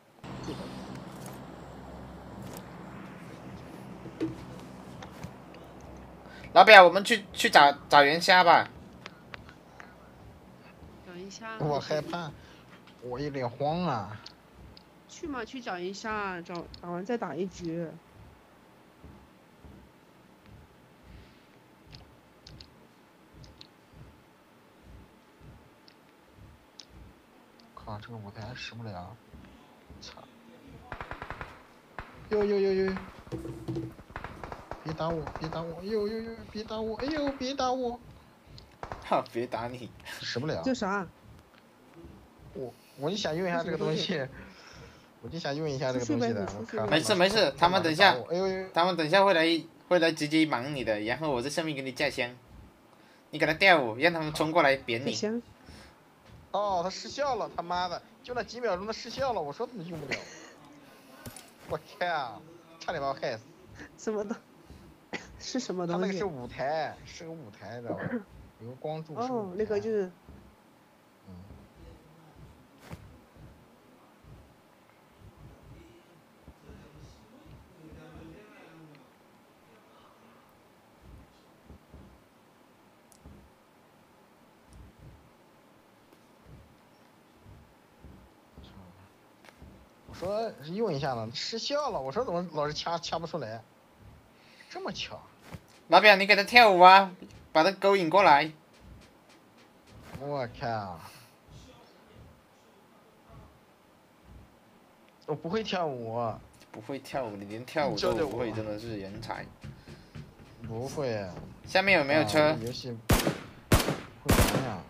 Speaker 1: 老表，我们去找元虾吧。
Speaker 14: 找元虾。
Speaker 12: 我害怕，我有点慌啊。
Speaker 14: 去嘛，去找元虾，打完再打一局。
Speaker 12: 靠，这个舞台使不了。操！哟！别打我！别打我！哟！别打我！哎呦！别打我！
Speaker 1: 哈，别打你！
Speaker 12: 使不了。
Speaker 14: 这啥？
Speaker 12: 我就想用一下这个东西，我就想用一下这个东西的。
Speaker 1: 没事，他们等下会来直接忙你的，然后我在上面给你架枪，你给他吊舞，让他们冲过来扁你。
Speaker 12: 哦，他失效了，他妈的，就那几秒钟他失效了，我说怎么用不了？我靠，差点把我害死。
Speaker 14: 什么的？是什么东西？
Speaker 12: 他那个是舞台，是个舞台，知道吧？有个光柱。
Speaker 14: 哦，那个就是。
Speaker 12: 说用一下呢，失效了。我说怎么老是掐不出来？这么巧？
Speaker 1: 老表，你给他跳舞啊，把他勾引过来。
Speaker 12: 我靠！我不会跳舞。
Speaker 1: 不会跳舞，你连跳舞都不会，真的是人才。
Speaker 12: 不会。
Speaker 1: 下面有没有车？
Speaker 12: 游戏会玩呀。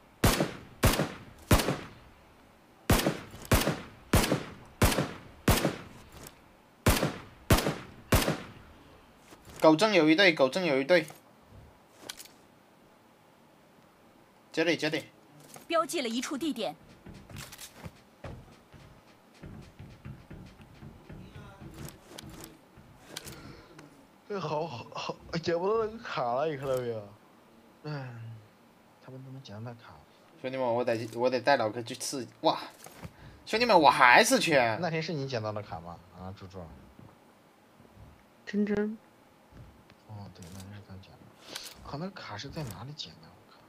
Speaker 1: 狗正有一队，狗正有一队。这里。
Speaker 9: 标记了一处地点。
Speaker 12: 这好，捡不到那个卡了，你看到没有？他们怎么捡那卡？
Speaker 1: 兄弟们，我得带老哥去刺哇！兄弟们，我还是圈。
Speaker 12: 那天是你捡到的卡吗？啊，猪。
Speaker 14: 真。
Speaker 12: 哦，对，那天是咱捡的。可那个卡是在哪里捡的？我靠！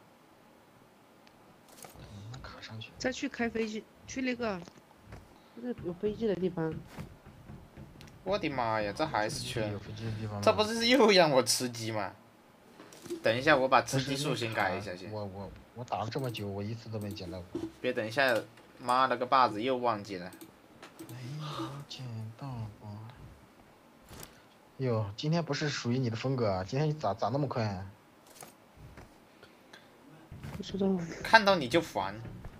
Speaker 12: 那卡上去。
Speaker 14: 再去开飞机，去那个有飞机的地方。
Speaker 1: 我的妈呀，这还是圈！
Speaker 12: 有飞机的地方。
Speaker 1: 这不是又让我吃鸡吗？等一下，我把吃鸡数先改一下先。
Speaker 12: 我打了这么久，我一次都没捡到过。
Speaker 1: 别等一下，妈了个巴子，又忘记了。
Speaker 12: 没有捡到过。哟，今天不是属于你的风格啊！今天你咋那么快？
Speaker 14: 不知道。
Speaker 1: 看到你就烦。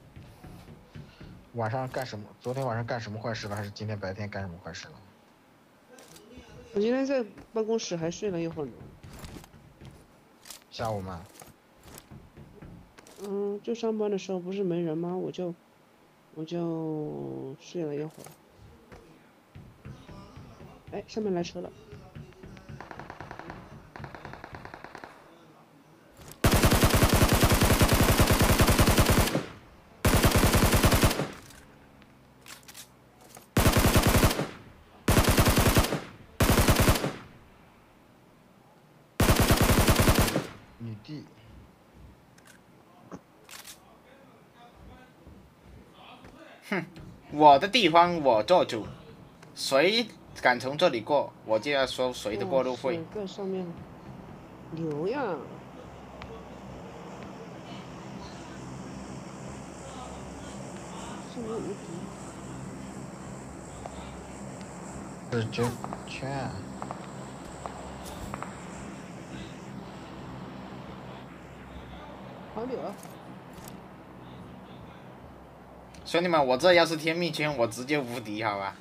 Speaker 12: 晚上干什么？昨天晚上干什么坏事了？还是今天白天干什么坏事了？
Speaker 14: 我今天在办公室还睡了一会儿呢。
Speaker 12: 下午吗？
Speaker 14: 就上班的时候不是没人吗？我就睡了一会儿。哎，上面来车了。
Speaker 12: 女帝。
Speaker 1: 哼，我的地方我做主，谁敢从这里过，我就要收谁的过路费。
Speaker 14: 在上面，牛呀！是没有无敌。
Speaker 12: 是圈。
Speaker 14: 好牛啊！
Speaker 1: 兄弟们，我这要是天命圈，我直接无敌，好吧？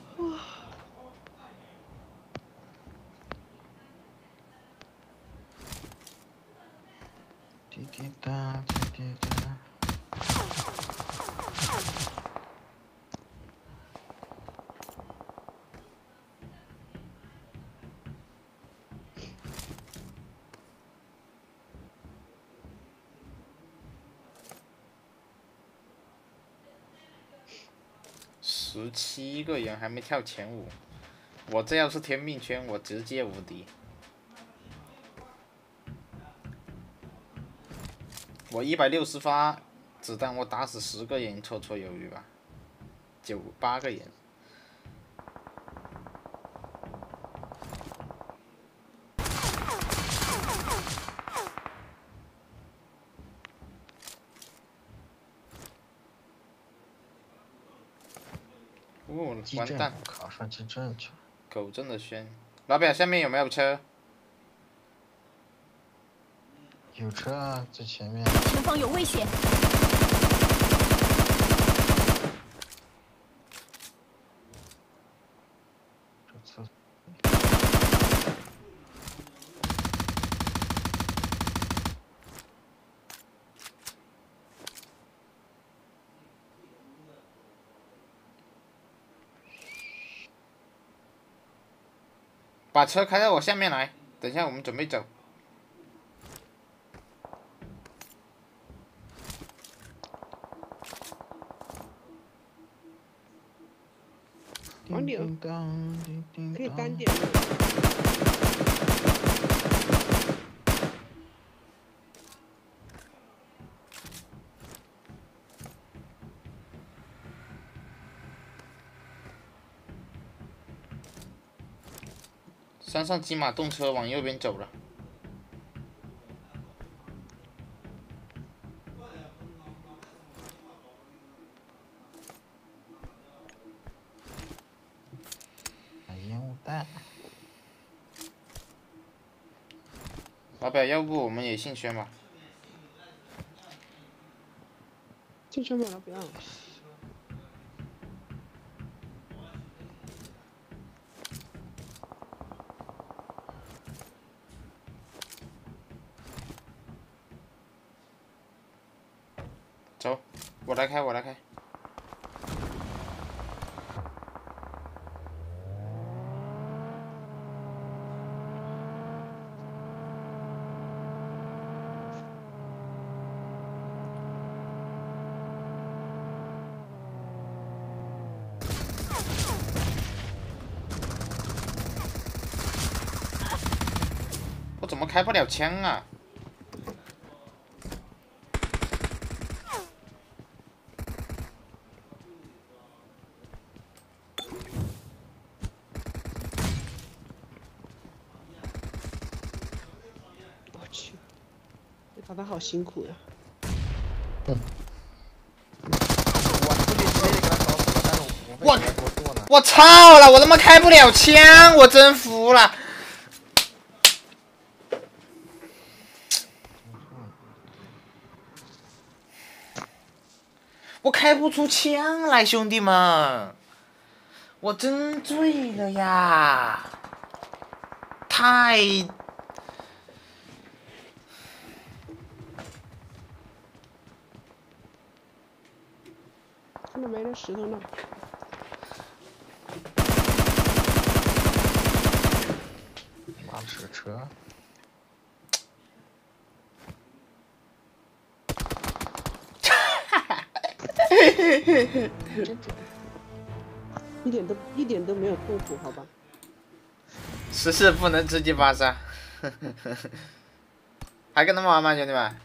Speaker 12: 滴滴答，滴滴答。
Speaker 1: 17个人还没跳前5，我这要是天命圈，我直接无敌。我160发子弹，我打死10个人绰绰有余吧，8个人。哦，完蛋！
Speaker 12: 卡上机阵去了。
Speaker 1: 狗真的宣。老表，下面有没有车？
Speaker 12: 有车啊，在前面。
Speaker 9: 前方有危险！
Speaker 12: 这次。
Speaker 1: 把车开到我下面来，等一下我们准备走。
Speaker 14: 好牛，可以单点的。
Speaker 1: 山上骑马动车往右边走了。
Speaker 2: 烟雾弹。
Speaker 1: 老板，要不我们也姓轩吧？
Speaker 14: 进圈买了不要。
Speaker 1: 走，我来开，我来开。我怎么开不了枪啊？
Speaker 14: 我去，这打的好辛苦呀。
Speaker 1: 我操了！我他妈开不了枪，我真服了。我开不出枪来，兄弟们，我真醉了呀！太……
Speaker 14: 看到没？那石头呢？
Speaker 2: 妈的，是个车。
Speaker 14: 真准，一点都没有痛苦，好吧
Speaker 1: 14不能直击巴萨，还跟他们玩吗，兄弟们？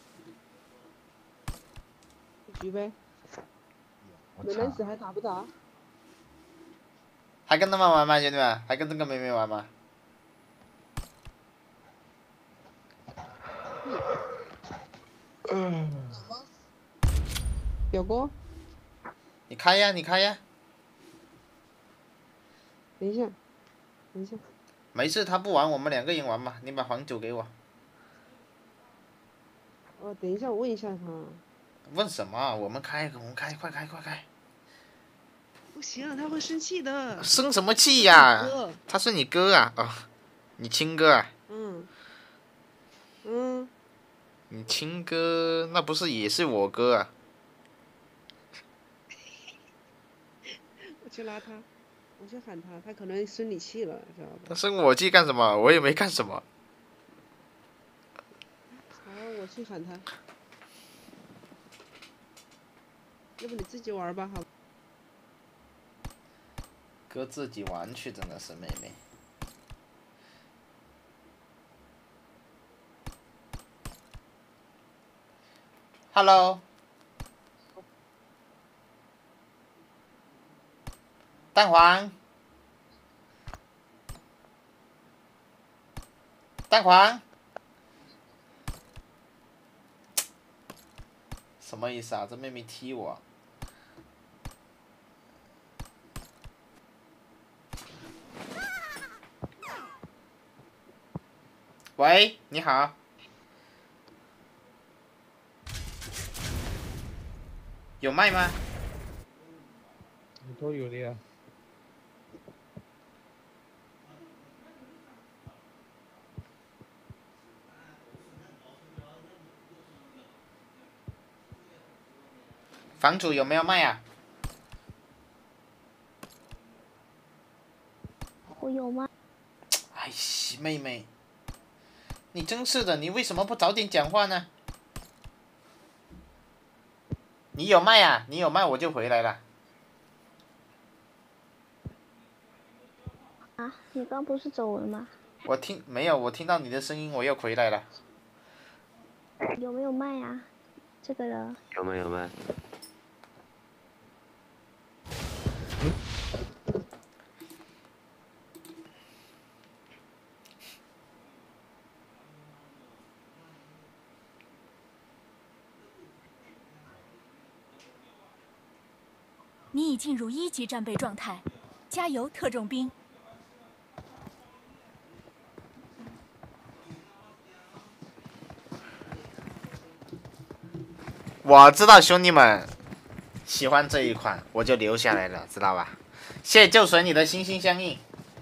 Speaker 14: 一局呗。没人死还打不打？
Speaker 1: 还跟他们玩吗，兄弟们？还跟这个妹妹玩吗？
Speaker 14: 表哥，
Speaker 1: 你开呀，你开呀。
Speaker 14: 等一下，等一下。
Speaker 1: 没事，他不玩，我们2个人玩嘛。你把黄酒给我。
Speaker 14: 哦，等一下，我问一下他。
Speaker 1: 问什么？我们开，快开！
Speaker 14: 不行，他会生气的。
Speaker 1: 生什么气呀？他是你哥啊！哦，你亲哥啊？
Speaker 14: 嗯。
Speaker 1: 你亲哥那不是也是我哥啊？
Speaker 14: 我去拉他，我去喊他，他可能生你气了，知道吧？
Speaker 1: 他生我气干什么？我也没干什么。
Speaker 14: 好，我去喊他。要不你自己玩吧，好。
Speaker 1: 哥自己玩去，真的是妹妹。Hello， 蛋黄，什么意思啊？这妹妹踢我。喂，你好。有卖吗？
Speaker 13: 都有的呀。
Speaker 1: 房主有没有卖啊？
Speaker 3: 我有吗？
Speaker 1: 哎西，妹妹，你真是的，你为什么不早点讲话呢？你有卖啊？你有卖我就回来了。
Speaker 3: 啊，你刚不是走了吗？
Speaker 1: 没有，我听到你的声音，我又回来了。
Speaker 3: 有没有卖啊？这个人。
Speaker 8: 有卖。
Speaker 9: 你已进入1级战备状态，加油，特种兵！
Speaker 1: 我知道兄弟们喜欢这一款，我就留下来了，知道吧？谢谢旧水你的心心相印。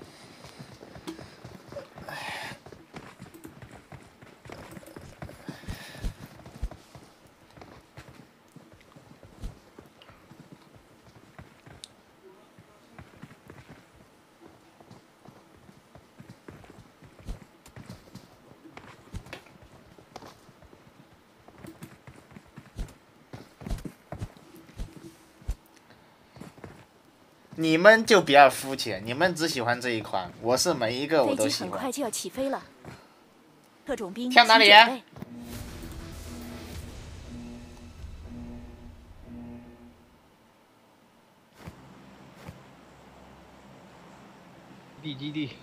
Speaker 1: 你们就比较肤浅，你们只喜欢这一款，我是每一个我都喜欢。
Speaker 9: 飞机很快就要起飞了，特种兵
Speaker 1: 跳哪里
Speaker 9: 请准备
Speaker 12: 基地。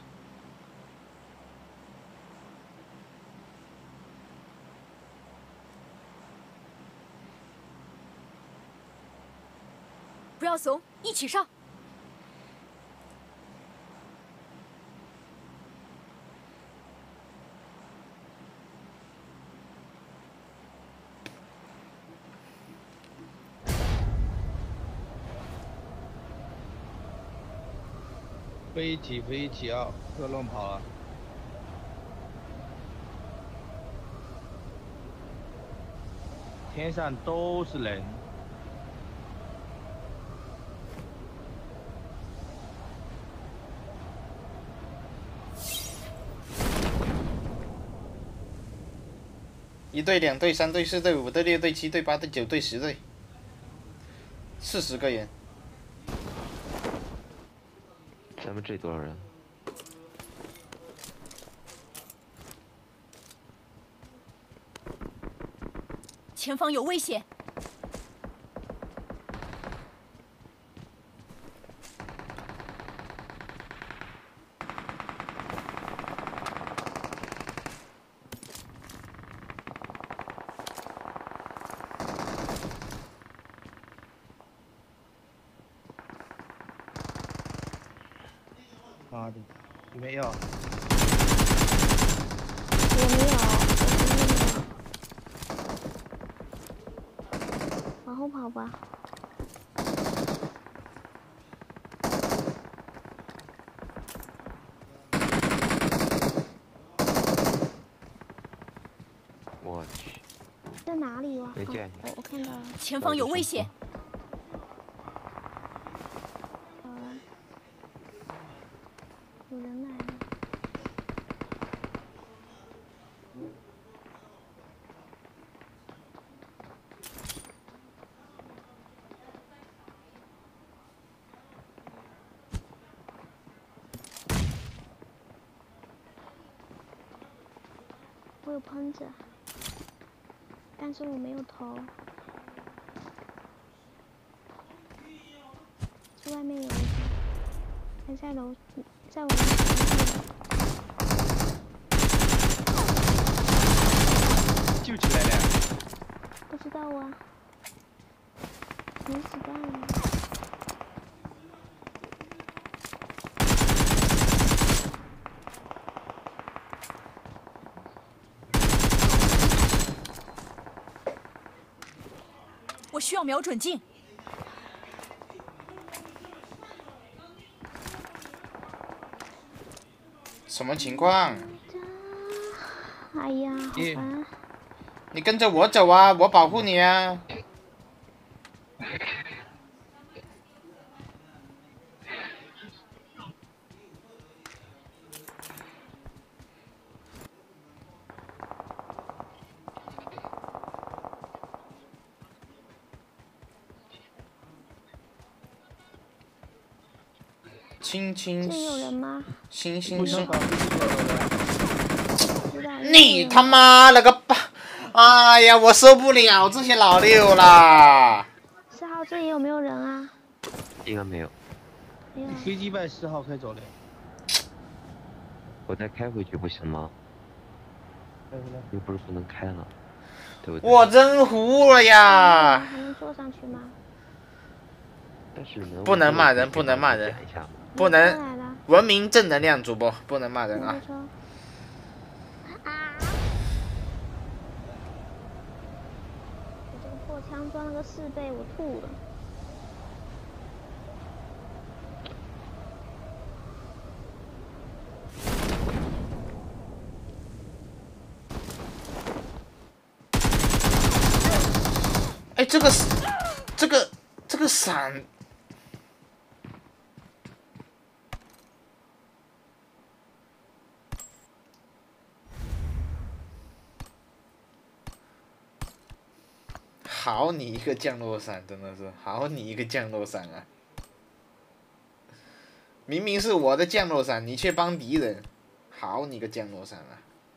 Speaker 9: 不要怂，一起上！
Speaker 12: 飞起啊！不要乱跑了。天上都是人。
Speaker 1: 1队、2队、3队、4队、5队、6队、7队、8队、9队、10队，40个人。
Speaker 15: 咱们这多少人？
Speaker 9: 前方有危险！
Speaker 12: 妈的，没有。
Speaker 3: 我没有，往后跑吧。
Speaker 15: 我去，
Speaker 3: 在哪里哇？
Speaker 15: 没见你。
Speaker 3: 我看到了。
Speaker 9: 前方有危险！
Speaker 3: 好了，有人来了。我有喷子，但是我没有投。这外面有一个，还在楼，在我们
Speaker 12: 救起来了。
Speaker 3: 不知道啊，没子弹了。
Speaker 9: 我需要瞄准镜。
Speaker 1: 什么情况？
Speaker 3: 哎呀，好烦！
Speaker 1: 你跟着我走啊，我保护你啊！轻轻，
Speaker 3: 这有人吗？
Speaker 1: 星星是。
Speaker 3: 知道。
Speaker 1: 你他妈了个巴！哎呀，我受不了这些老六啦
Speaker 3: 4号这里有没有人啊？
Speaker 15: 应该没有。
Speaker 3: 没有。
Speaker 12: 飞机by4号开走了。
Speaker 15: 我再开回去不行吗？又不是不能开了，对不对？
Speaker 1: 我真糊了呀！
Speaker 3: 还能坐上去吗？
Speaker 15: 但是能
Speaker 1: 不能骂人，不能骂人，不能文明正能量主播，不能骂人啊！
Speaker 3: 我这个破枪装了个4倍，我吐了。
Speaker 1: 哎，这个伞。好你一个降落伞，真的是好你一个降落伞啊！明明是我的降落伞，你却帮敌人，好你个降落伞啊！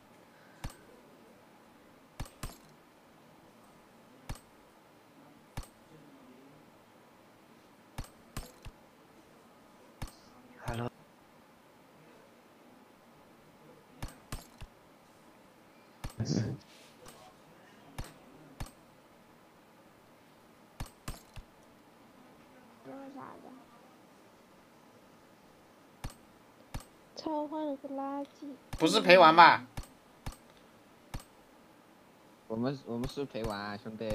Speaker 3: 超坏了个垃圾！
Speaker 1: 不是陪玩吧？
Speaker 2: 我们是陪玩啊，兄弟。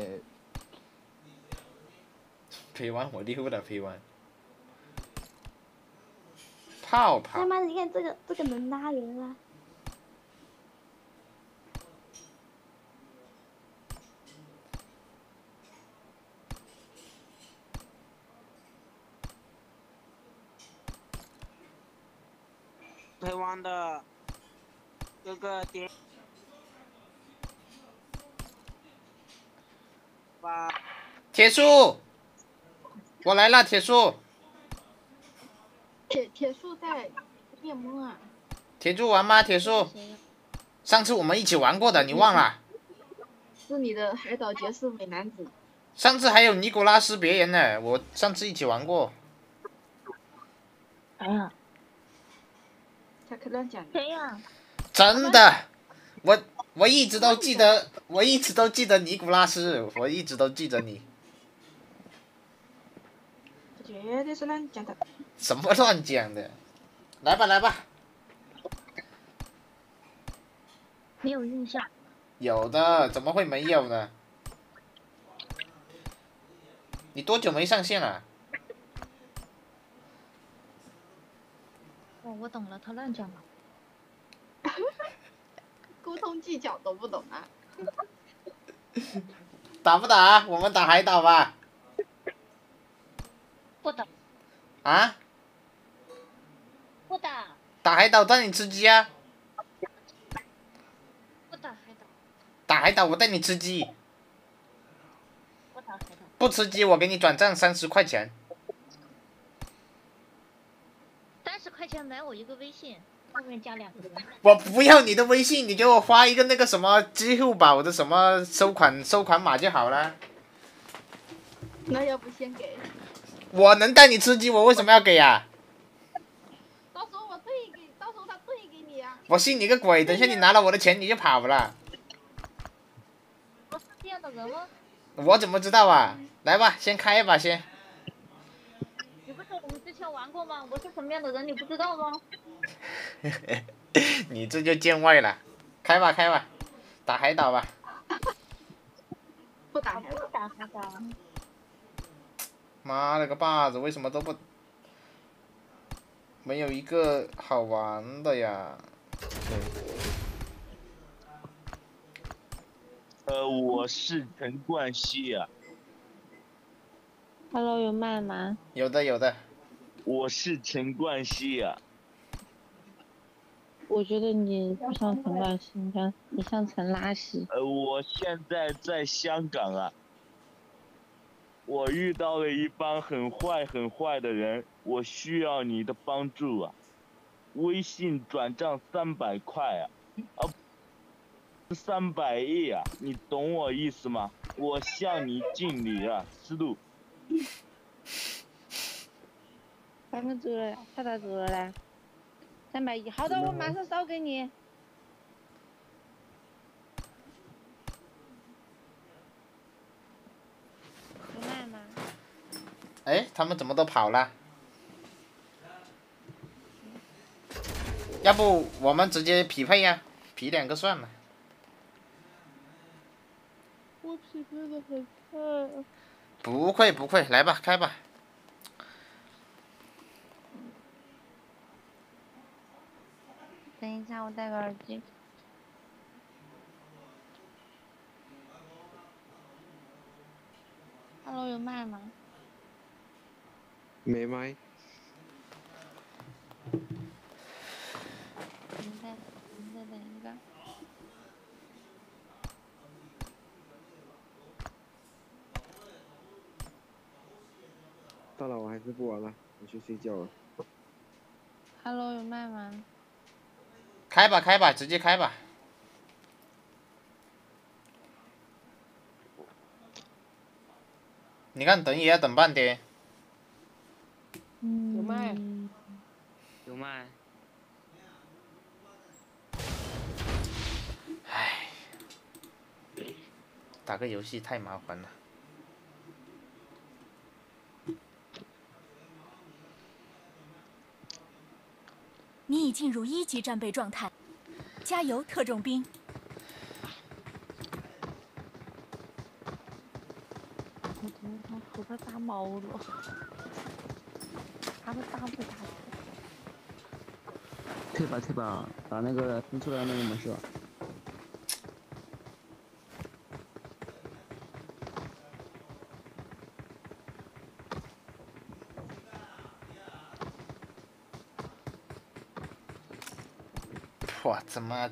Speaker 1: 陪玩我溜了，陪玩。泡泡。
Speaker 3: 他妈的，你看这个能拉人啊！
Speaker 16: 陪玩的哥哥点把
Speaker 1: 铁树，我来了，铁树。
Speaker 17: 铁树在变懵啊！
Speaker 1: 铁柱玩吗？铁树，上次我们一起玩过的，你忘了？
Speaker 17: 是你的海岛结束美男子。
Speaker 1: 上次还有尼古拉斯别人呢，我上次一起玩过。
Speaker 17: 哎呀，他可乱讲。
Speaker 7: 谁呀？
Speaker 1: 真的，我一直都记得，我一直都记得尼古拉斯，我一直都记得你。
Speaker 17: 绝对是乱讲的。
Speaker 1: 什么乱讲的？来吧来吧。
Speaker 7: 没有印象。
Speaker 1: 有的，怎么会没有呢？你多久没上线了？
Speaker 7: 哦，我懂了，他乱讲了。
Speaker 17: 沟通技巧懂不懂啊？
Speaker 1: 打不打？我们打海岛吧。
Speaker 7: 不打。
Speaker 1: 啊？
Speaker 7: 不打。
Speaker 1: 打海岛带你吃鸡啊！
Speaker 7: 不打海岛。
Speaker 1: 打海岛我带你吃鸡。
Speaker 7: 不打海岛。
Speaker 1: 不吃鸡我给你转账30块钱。
Speaker 7: 30块钱买我一个微信，后面加2个人。
Speaker 1: 我不要你的微信，你给我发一个那个什么支付宝的什么收款码就好了。
Speaker 17: 那要不先给？
Speaker 1: 我能带你吃鸡，我为什么要给呀？
Speaker 17: 到时候我退给，到时候他退给你啊。
Speaker 1: 我信你个鬼！等下你拿了我的钱你就跑了。
Speaker 7: 我是这样的人吗？
Speaker 1: 我怎么知道啊？来吧，先开吧先。
Speaker 7: 你不是我们之前玩过吗？我是什么样的人你不知道吗？
Speaker 1: 你这就见外了。开吧开吧，打海岛吧。
Speaker 17: 不打海岛。
Speaker 7: 不打海岛。
Speaker 1: 妈了个巴子，为什么都不没有一个好玩的呀？
Speaker 18: 我是陈冠希啊。
Speaker 10: Hello， 有麦吗？
Speaker 1: 有的有的。
Speaker 18: 我是陈冠希啊。
Speaker 10: 我觉得你不像陈冠希，你像陈拉稀。
Speaker 18: 我现在在香港啊。我遇到了一帮很坏的人，我需要你的帮助啊！微信转账300块啊，300亿啊！你懂我意思吗？我向你敬礼啊，思路。
Speaker 10: 他们走了，他咋走了嘞？300亿，好的，我马上烧给你。有麦吗？
Speaker 1: 哎， 他们怎么都跑了？要不我们直接匹配呀，匹2个算了。
Speaker 14: 我匹配的很菜。
Speaker 1: 不会不会，来吧，开吧。
Speaker 10: 等一下，我戴个耳机。Hello， 有麦吗？
Speaker 8: 没麦。
Speaker 10: 你再等一个。
Speaker 8: 大佬，我还是不玩了，我去睡觉了。
Speaker 10: Hello， 有麦吗？
Speaker 1: 开吧开吧，直接开吧。你看等也要等半天。
Speaker 14: 有麦。
Speaker 16: 有麦。
Speaker 1: 唉，打个游戏太麻烦了。
Speaker 9: 你已进入1级战备状态，加油，特种兵！
Speaker 10: 我头上头发炸毛了，他们打不打？
Speaker 16: 退吧退吧，把那个分出来那个没事。
Speaker 1: 我他妈！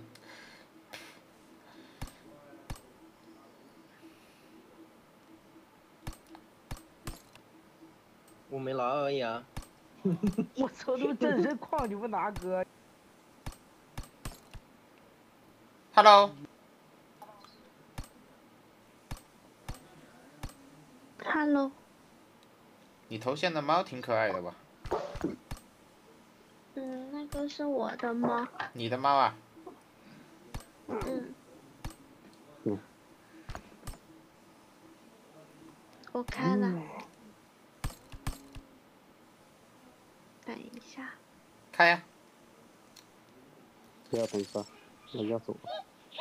Speaker 19: 我没拿而已啊。
Speaker 11: 我操，都正身矿你不拿哥
Speaker 1: ？Hello。
Speaker 3: Hello。
Speaker 1: 你头像的猫挺可爱的吧？
Speaker 3: 那个是我的猫。
Speaker 1: 你的猫啊？
Speaker 3: 我开了。等一下。
Speaker 1: 开呀。
Speaker 8: 不要等一下，我要走了。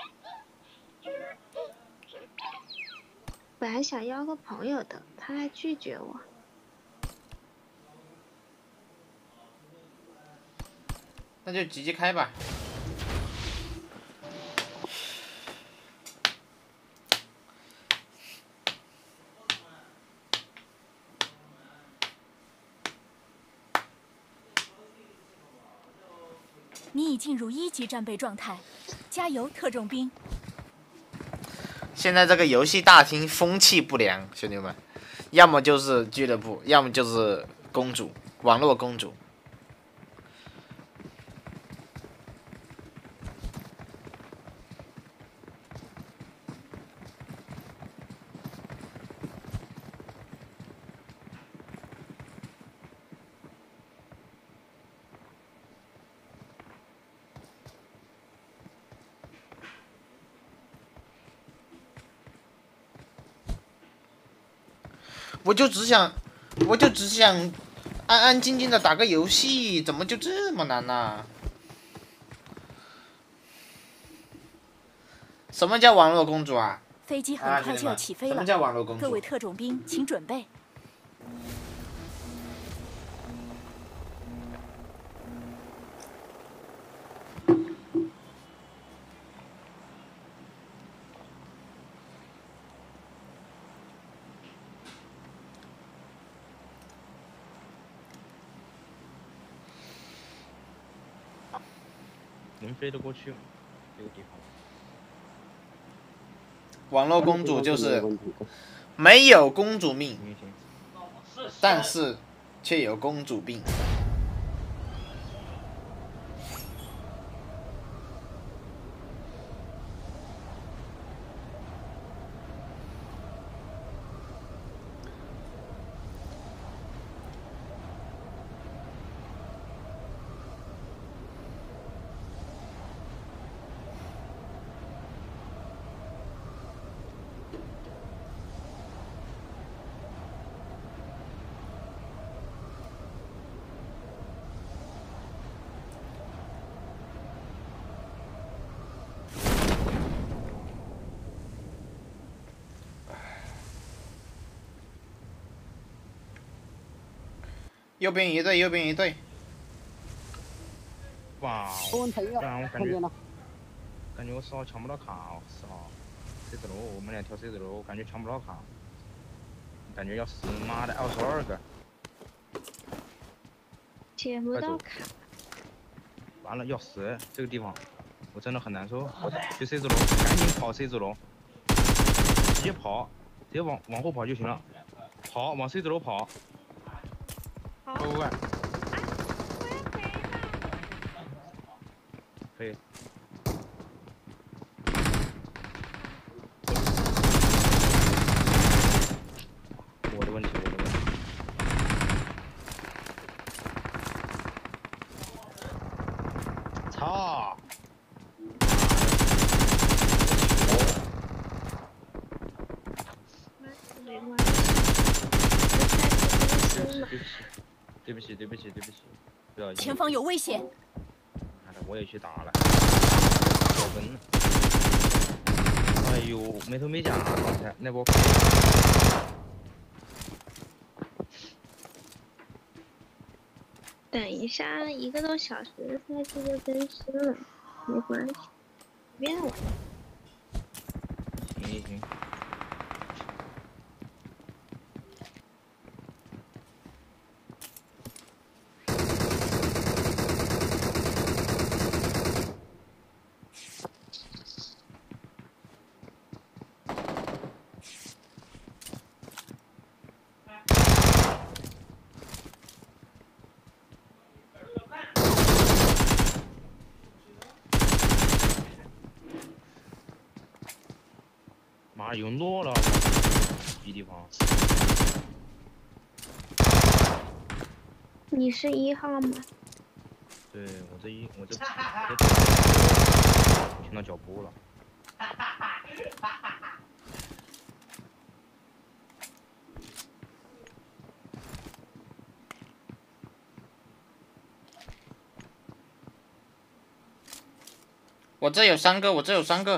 Speaker 3: 本来想邀个朋友的，他还拒绝我。
Speaker 1: 那就直接开吧。
Speaker 9: 你已进入1级战备状态，加油，特种兵！
Speaker 1: 现在这个游戏大厅风气不良，兄弟们，要么就是俱乐部，要么就是公主，网络公主。我就只想安安静静的打个游戏，怎么就这么难呢？什么叫网络公主啊？
Speaker 9: 飞机很快就要起飞了，
Speaker 1: 什么叫网络公主？
Speaker 9: 各位特种兵，请准备。
Speaker 19: 能飞得过去吗？这个地方。
Speaker 1: 网络公主就是没有公主命，但是却有公主病。 右边一队，右边一队。
Speaker 12: 哇！
Speaker 5: 我疼呀！
Speaker 12: 我
Speaker 5: 看见了。
Speaker 12: 感觉我丝毫抢不到卡，丝毫。C 字路，我们来跳 C 字路，我感觉抢不到卡。感觉要死妈的22个。
Speaker 3: 捡不到卡。
Speaker 12: 完了，要死！这个地方我真的很难受。我去 C 字路，赶紧跑 C 字路，直接跑，直接往后跑就行了。跑，往 C 字路跑。快！可以。我的问题。操！对不起，不要。
Speaker 9: 前方有危险！
Speaker 12: 妈的，我也去打了，掉分了。哎呦，没头没甲，刚才那波。
Speaker 3: 等一下，1个多小时赛季就更新了，没关系，随便玩。
Speaker 12: 行。妈又落了，这地方。
Speaker 3: 你是1号吗？
Speaker 12: 对，我这听到脚步了。
Speaker 1: 我这有3个。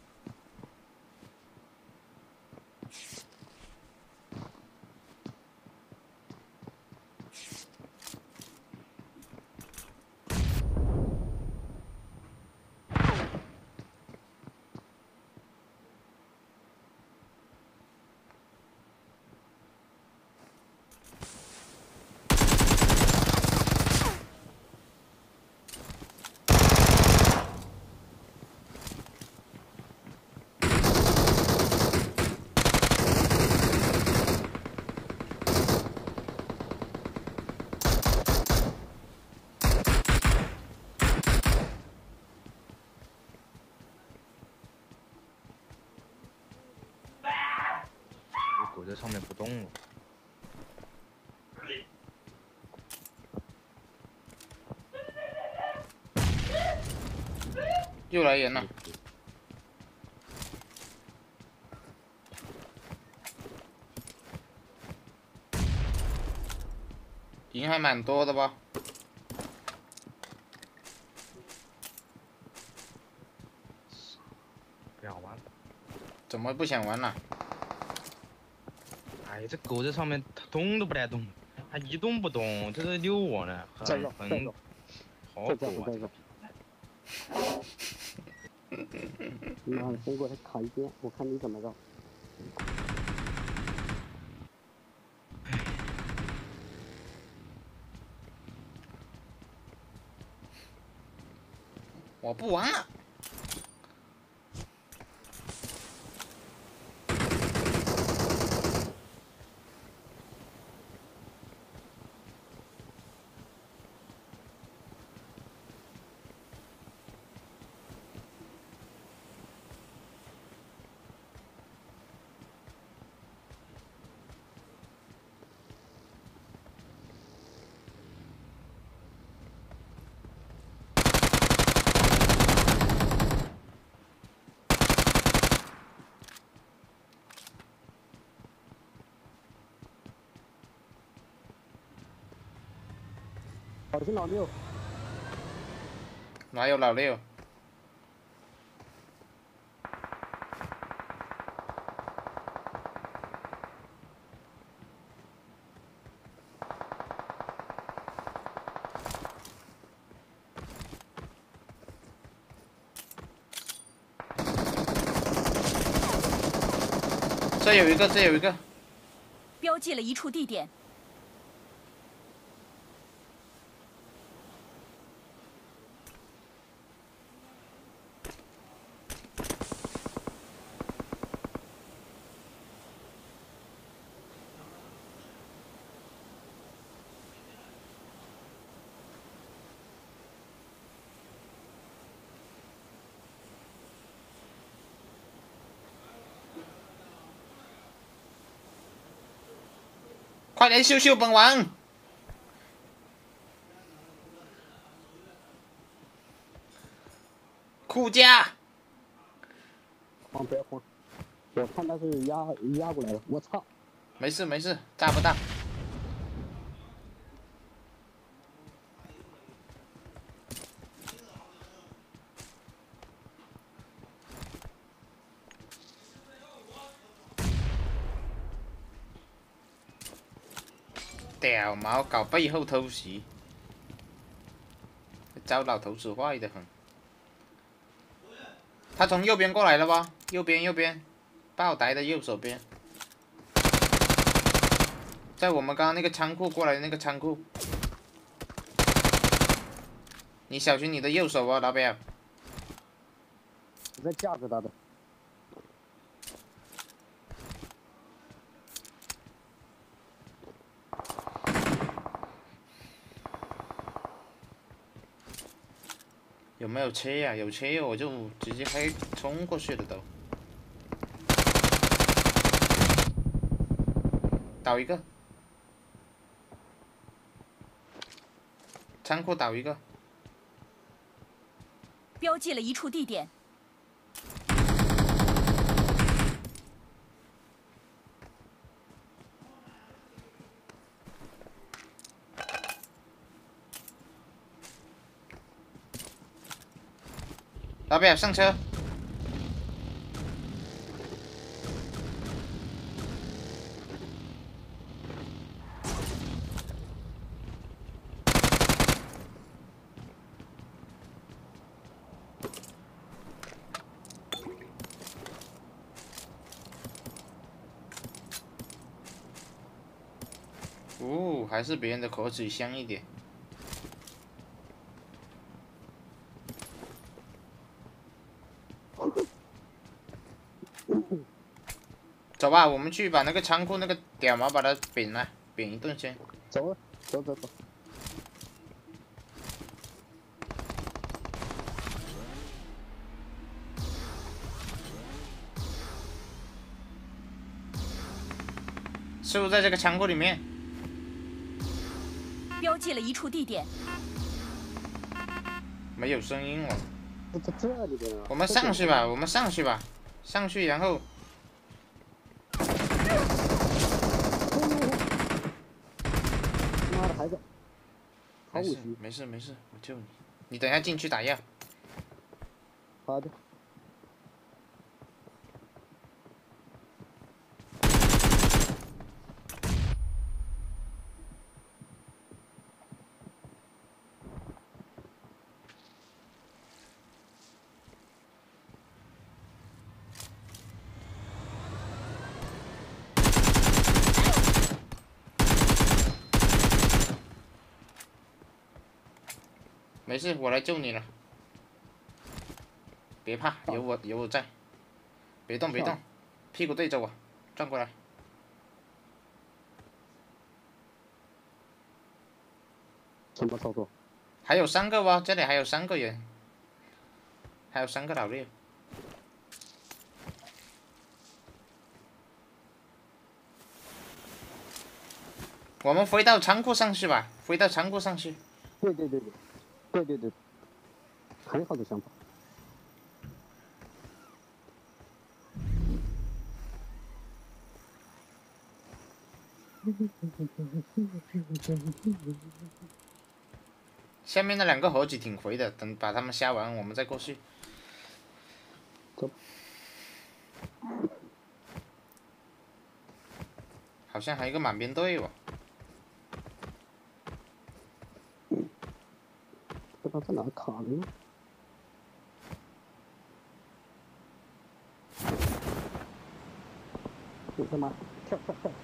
Speaker 12: 狗在上面不动了。
Speaker 1: 又来人了。人还蛮多的吧？
Speaker 12: 不想玩。
Speaker 1: 怎么不想玩了？
Speaker 12: 哎，这狗在上面，它动都不带动，它一动不动，这在溜我呢，很好狗啊！
Speaker 16: 妈的，飞过来卡一边，我看你怎么着。
Speaker 1: 我不玩了。
Speaker 16: 小心老六。
Speaker 1: 哪有老六？ 这有一个，这有一个。
Speaker 9: 标记了一处地点。
Speaker 1: 快点秀秀本王！库家，
Speaker 16: 慌不要慌，我看他是压过来的，我操！
Speaker 1: 没事没事，炸不到。屌毛搞背后偷袭，招老头子坏的很。他从右边过来了吧？右边，爆台的右手边，在我们刚刚那个仓库过来的那个仓库，你小心你的右手啊，老表。
Speaker 16: 我在架着他的。
Speaker 1: 有没有车呀？有车我就直接开冲过去了都。倒一个，仓库倒一个。
Speaker 9: 标记了一处地点。
Speaker 1: 老表上车。哦，还是别人的口水香一点。走吧，我们去把那个仓库那个屌毛把它扁了，扁一顿先。
Speaker 16: 走，走走走。
Speaker 1: 是不是在这个仓库里面？
Speaker 9: 标记了一处地点。
Speaker 1: 没有声音了。
Speaker 16: 在这里边啊。
Speaker 1: 我们上去吧，我们上去吧，上去然后。
Speaker 16: 妈的孩子！好恶心！
Speaker 1: 没事没事，我救你。你等一下进去打药。
Speaker 16: 好的。
Speaker 1: 没事，我来救你了。别怕，有我在。别动别动，屁股对着我，转过来。
Speaker 16: 什么操作？
Speaker 1: 还有3个哇，这里还有3个人，还有3个老六。我们回到仓库上去吧，回到仓库上去。
Speaker 16: 对，很好的想法。
Speaker 1: 下面那2个盒子挺肥的，等把他们杀完，我们再过去。
Speaker 16: 走。
Speaker 1: 好像还有一个满编队哦。
Speaker 16: 不知道在哪卡了呢。 我他妈跳！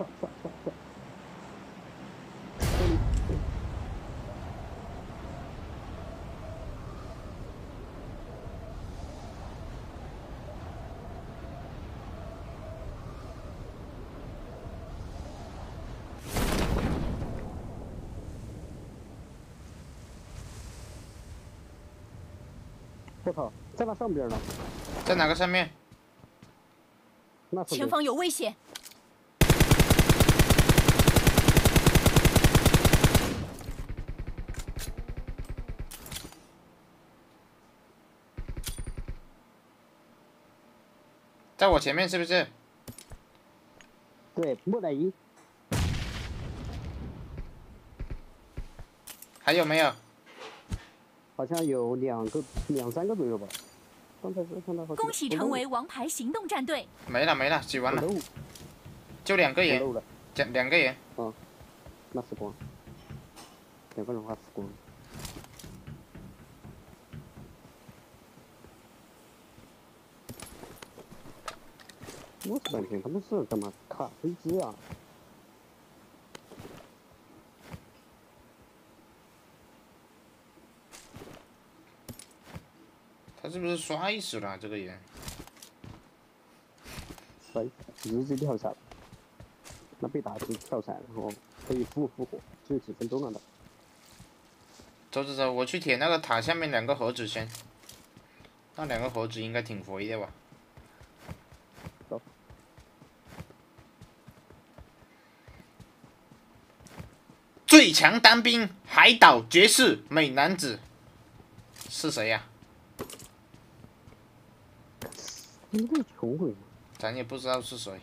Speaker 16: 我操，在那上边呢！
Speaker 1: 在哪个上面？
Speaker 9: 前方有危险！
Speaker 1: 在我前面是不是？
Speaker 16: 对，木乃伊。
Speaker 1: 还有没有？
Speaker 16: 好像有两三个左右吧。刚才是看到好像。
Speaker 9: 恭喜成为王牌行动战队。
Speaker 1: 没了，洗完了。就2个人，2个人。
Speaker 16: 啊，那死光。2个人的话死光。摸死半天，他们是干嘛？卡飞机啊！
Speaker 1: 他是不是摔死了这个人？
Speaker 16: 摔，直接跳伞。那被打就跳伞，然后可以复活，只有几分钟了的。
Speaker 1: 走，我去舔那个塔下面2个盒子先。那2个盒子应该挺肥的吧？
Speaker 16: 走。
Speaker 1: 最强单兵，海岛爵士美男子，是谁呀？
Speaker 16: 你这是穷鬼吗？
Speaker 1: 咱也不知道是谁。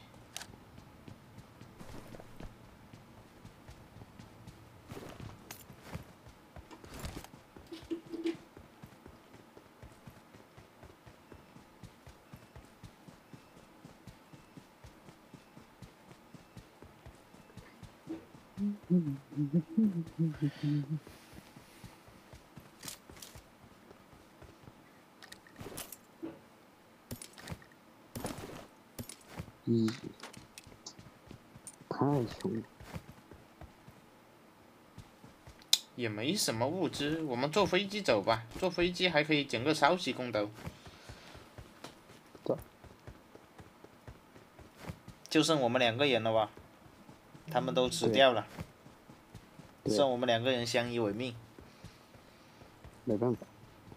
Speaker 16: 太穷了。
Speaker 1: 也没什么物资，我们坐飞机走吧。坐飞机还可以捡个烧息功德。
Speaker 16: 走。
Speaker 1: 就剩我们2个人了吧？他们都死掉了，剩我们2个人相依为命。
Speaker 16: 没办法。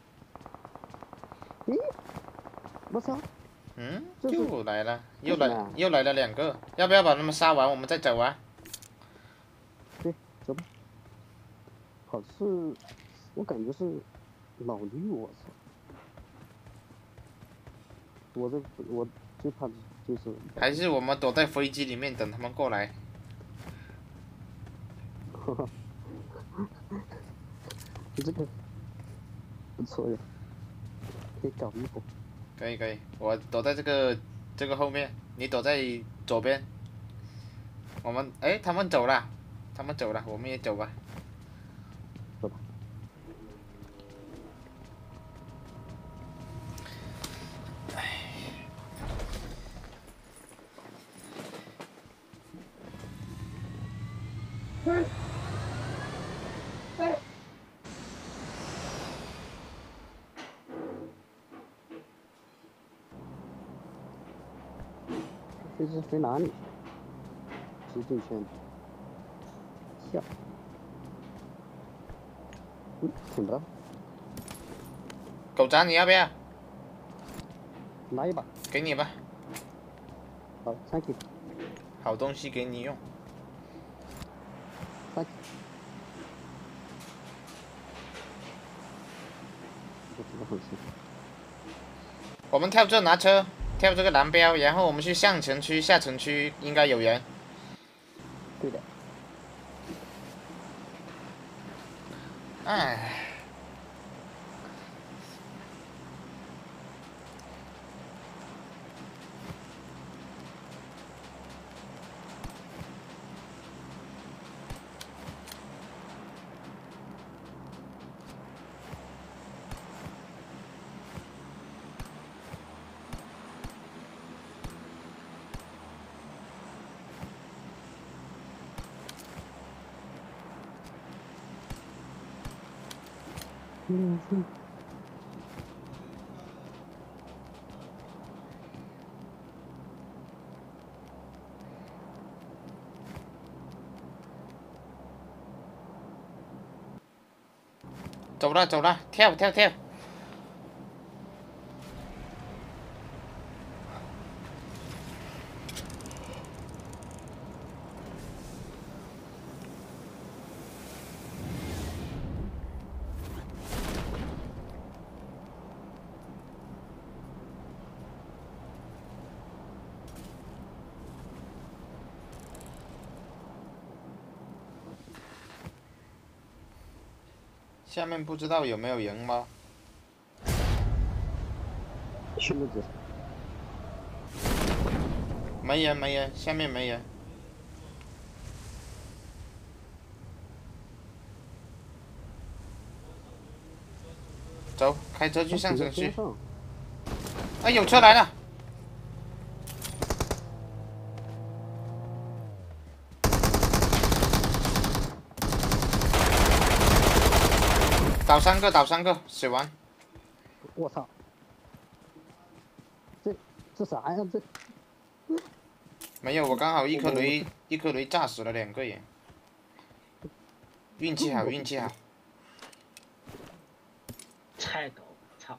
Speaker 16: 咦？我操！
Speaker 1: 又来了，又来了2个，要不要把他们杀完，我们再走啊？
Speaker 16: 对，走吧。好是，我感觉是老绿，我操！我最怕的就是。
Speaker 1: 还是我们躲在飞机里面等他们过来。
Speaker 16: 你这个不错呀，可以搞一波。
Speaker 1: 可以，我躲在这个后面，你躲在左边。我们他们走了，我们也走吧。
Speaker 16: 走吧。这是飞哪里？直对圈。跳。挺不到。
Speaker 1: 狗杂，你要不要？
Speaker 16: 拿一把。
Speaker 1: 给你吧。
Speaker 16: 好 ，thank you。
Speaker 1: 好东西给你用。
Speaker 16: thank you。这个很行。
Speaker 1: 我们跳这拿车。跳这个蓝标，然后我们去上城区、下城区应该有人。
Speaker 16: 对的。
Speaker 1: 哎。 走了走了，跳跳跳！下面不知道有没有人吗？
Speaker 16: 去了这。
Speaker 1: 没人没人，下面没人。走，开车去上城区。哎，有车来了！倒3个，倒3个，死完。
Speaker 16: 我操！这啥呀？这
Speaker 1: 没有，我刚好一颗雷炸死了2个人。运气好，运气好。
Speaker 19: 菜狗，操！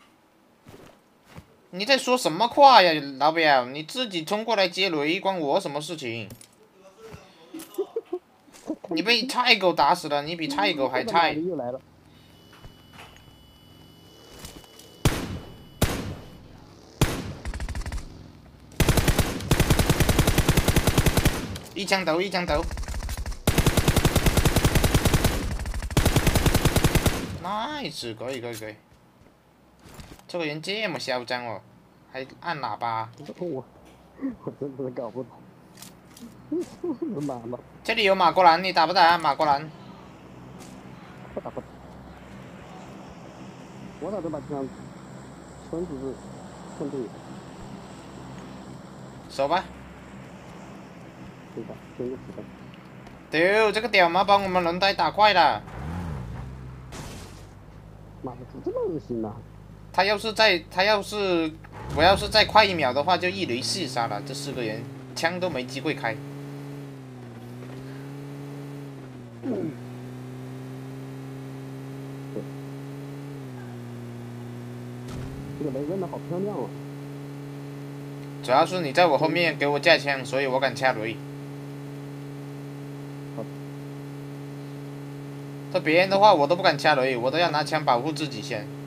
Speaker 1: 你在说什么话呀，老表？你自己冲过来接雷，关我什么事情？你被菜狗打死了，你比菜狗还菜。
Speaker 16: 又来了。
Speaker 1: 一枪头，一枪头。nice， 可以可以可以。这个人这么嚣张哦，还按喇叭。
Speaker 16: 我真的搞不懂。妈的！
Speaker 1: 这里有马国兰，你打不打？马国兰？
Speaker 16: 不打不打。我咋这把枪，纯属是混队友。
Speaker 1: 走吧。
Speaker 16: 对的，真的是的。
Speaker 1: 丢，这个屌妈把我们轮胎打坏了。
Speaker 16: 妈的，这么恶心呐！
Speaker 1: 我要是再快1秒的话，就一雷4杀了。这4个人枪都没机会开。
Speaker 16: 这个雷扔的好漂亮啊！
Speaker 1: 主要是你在我后面给我架枪，所以我敢掐雷。这别人的话我都不敢掐雷，我都要拿枪保护自己先。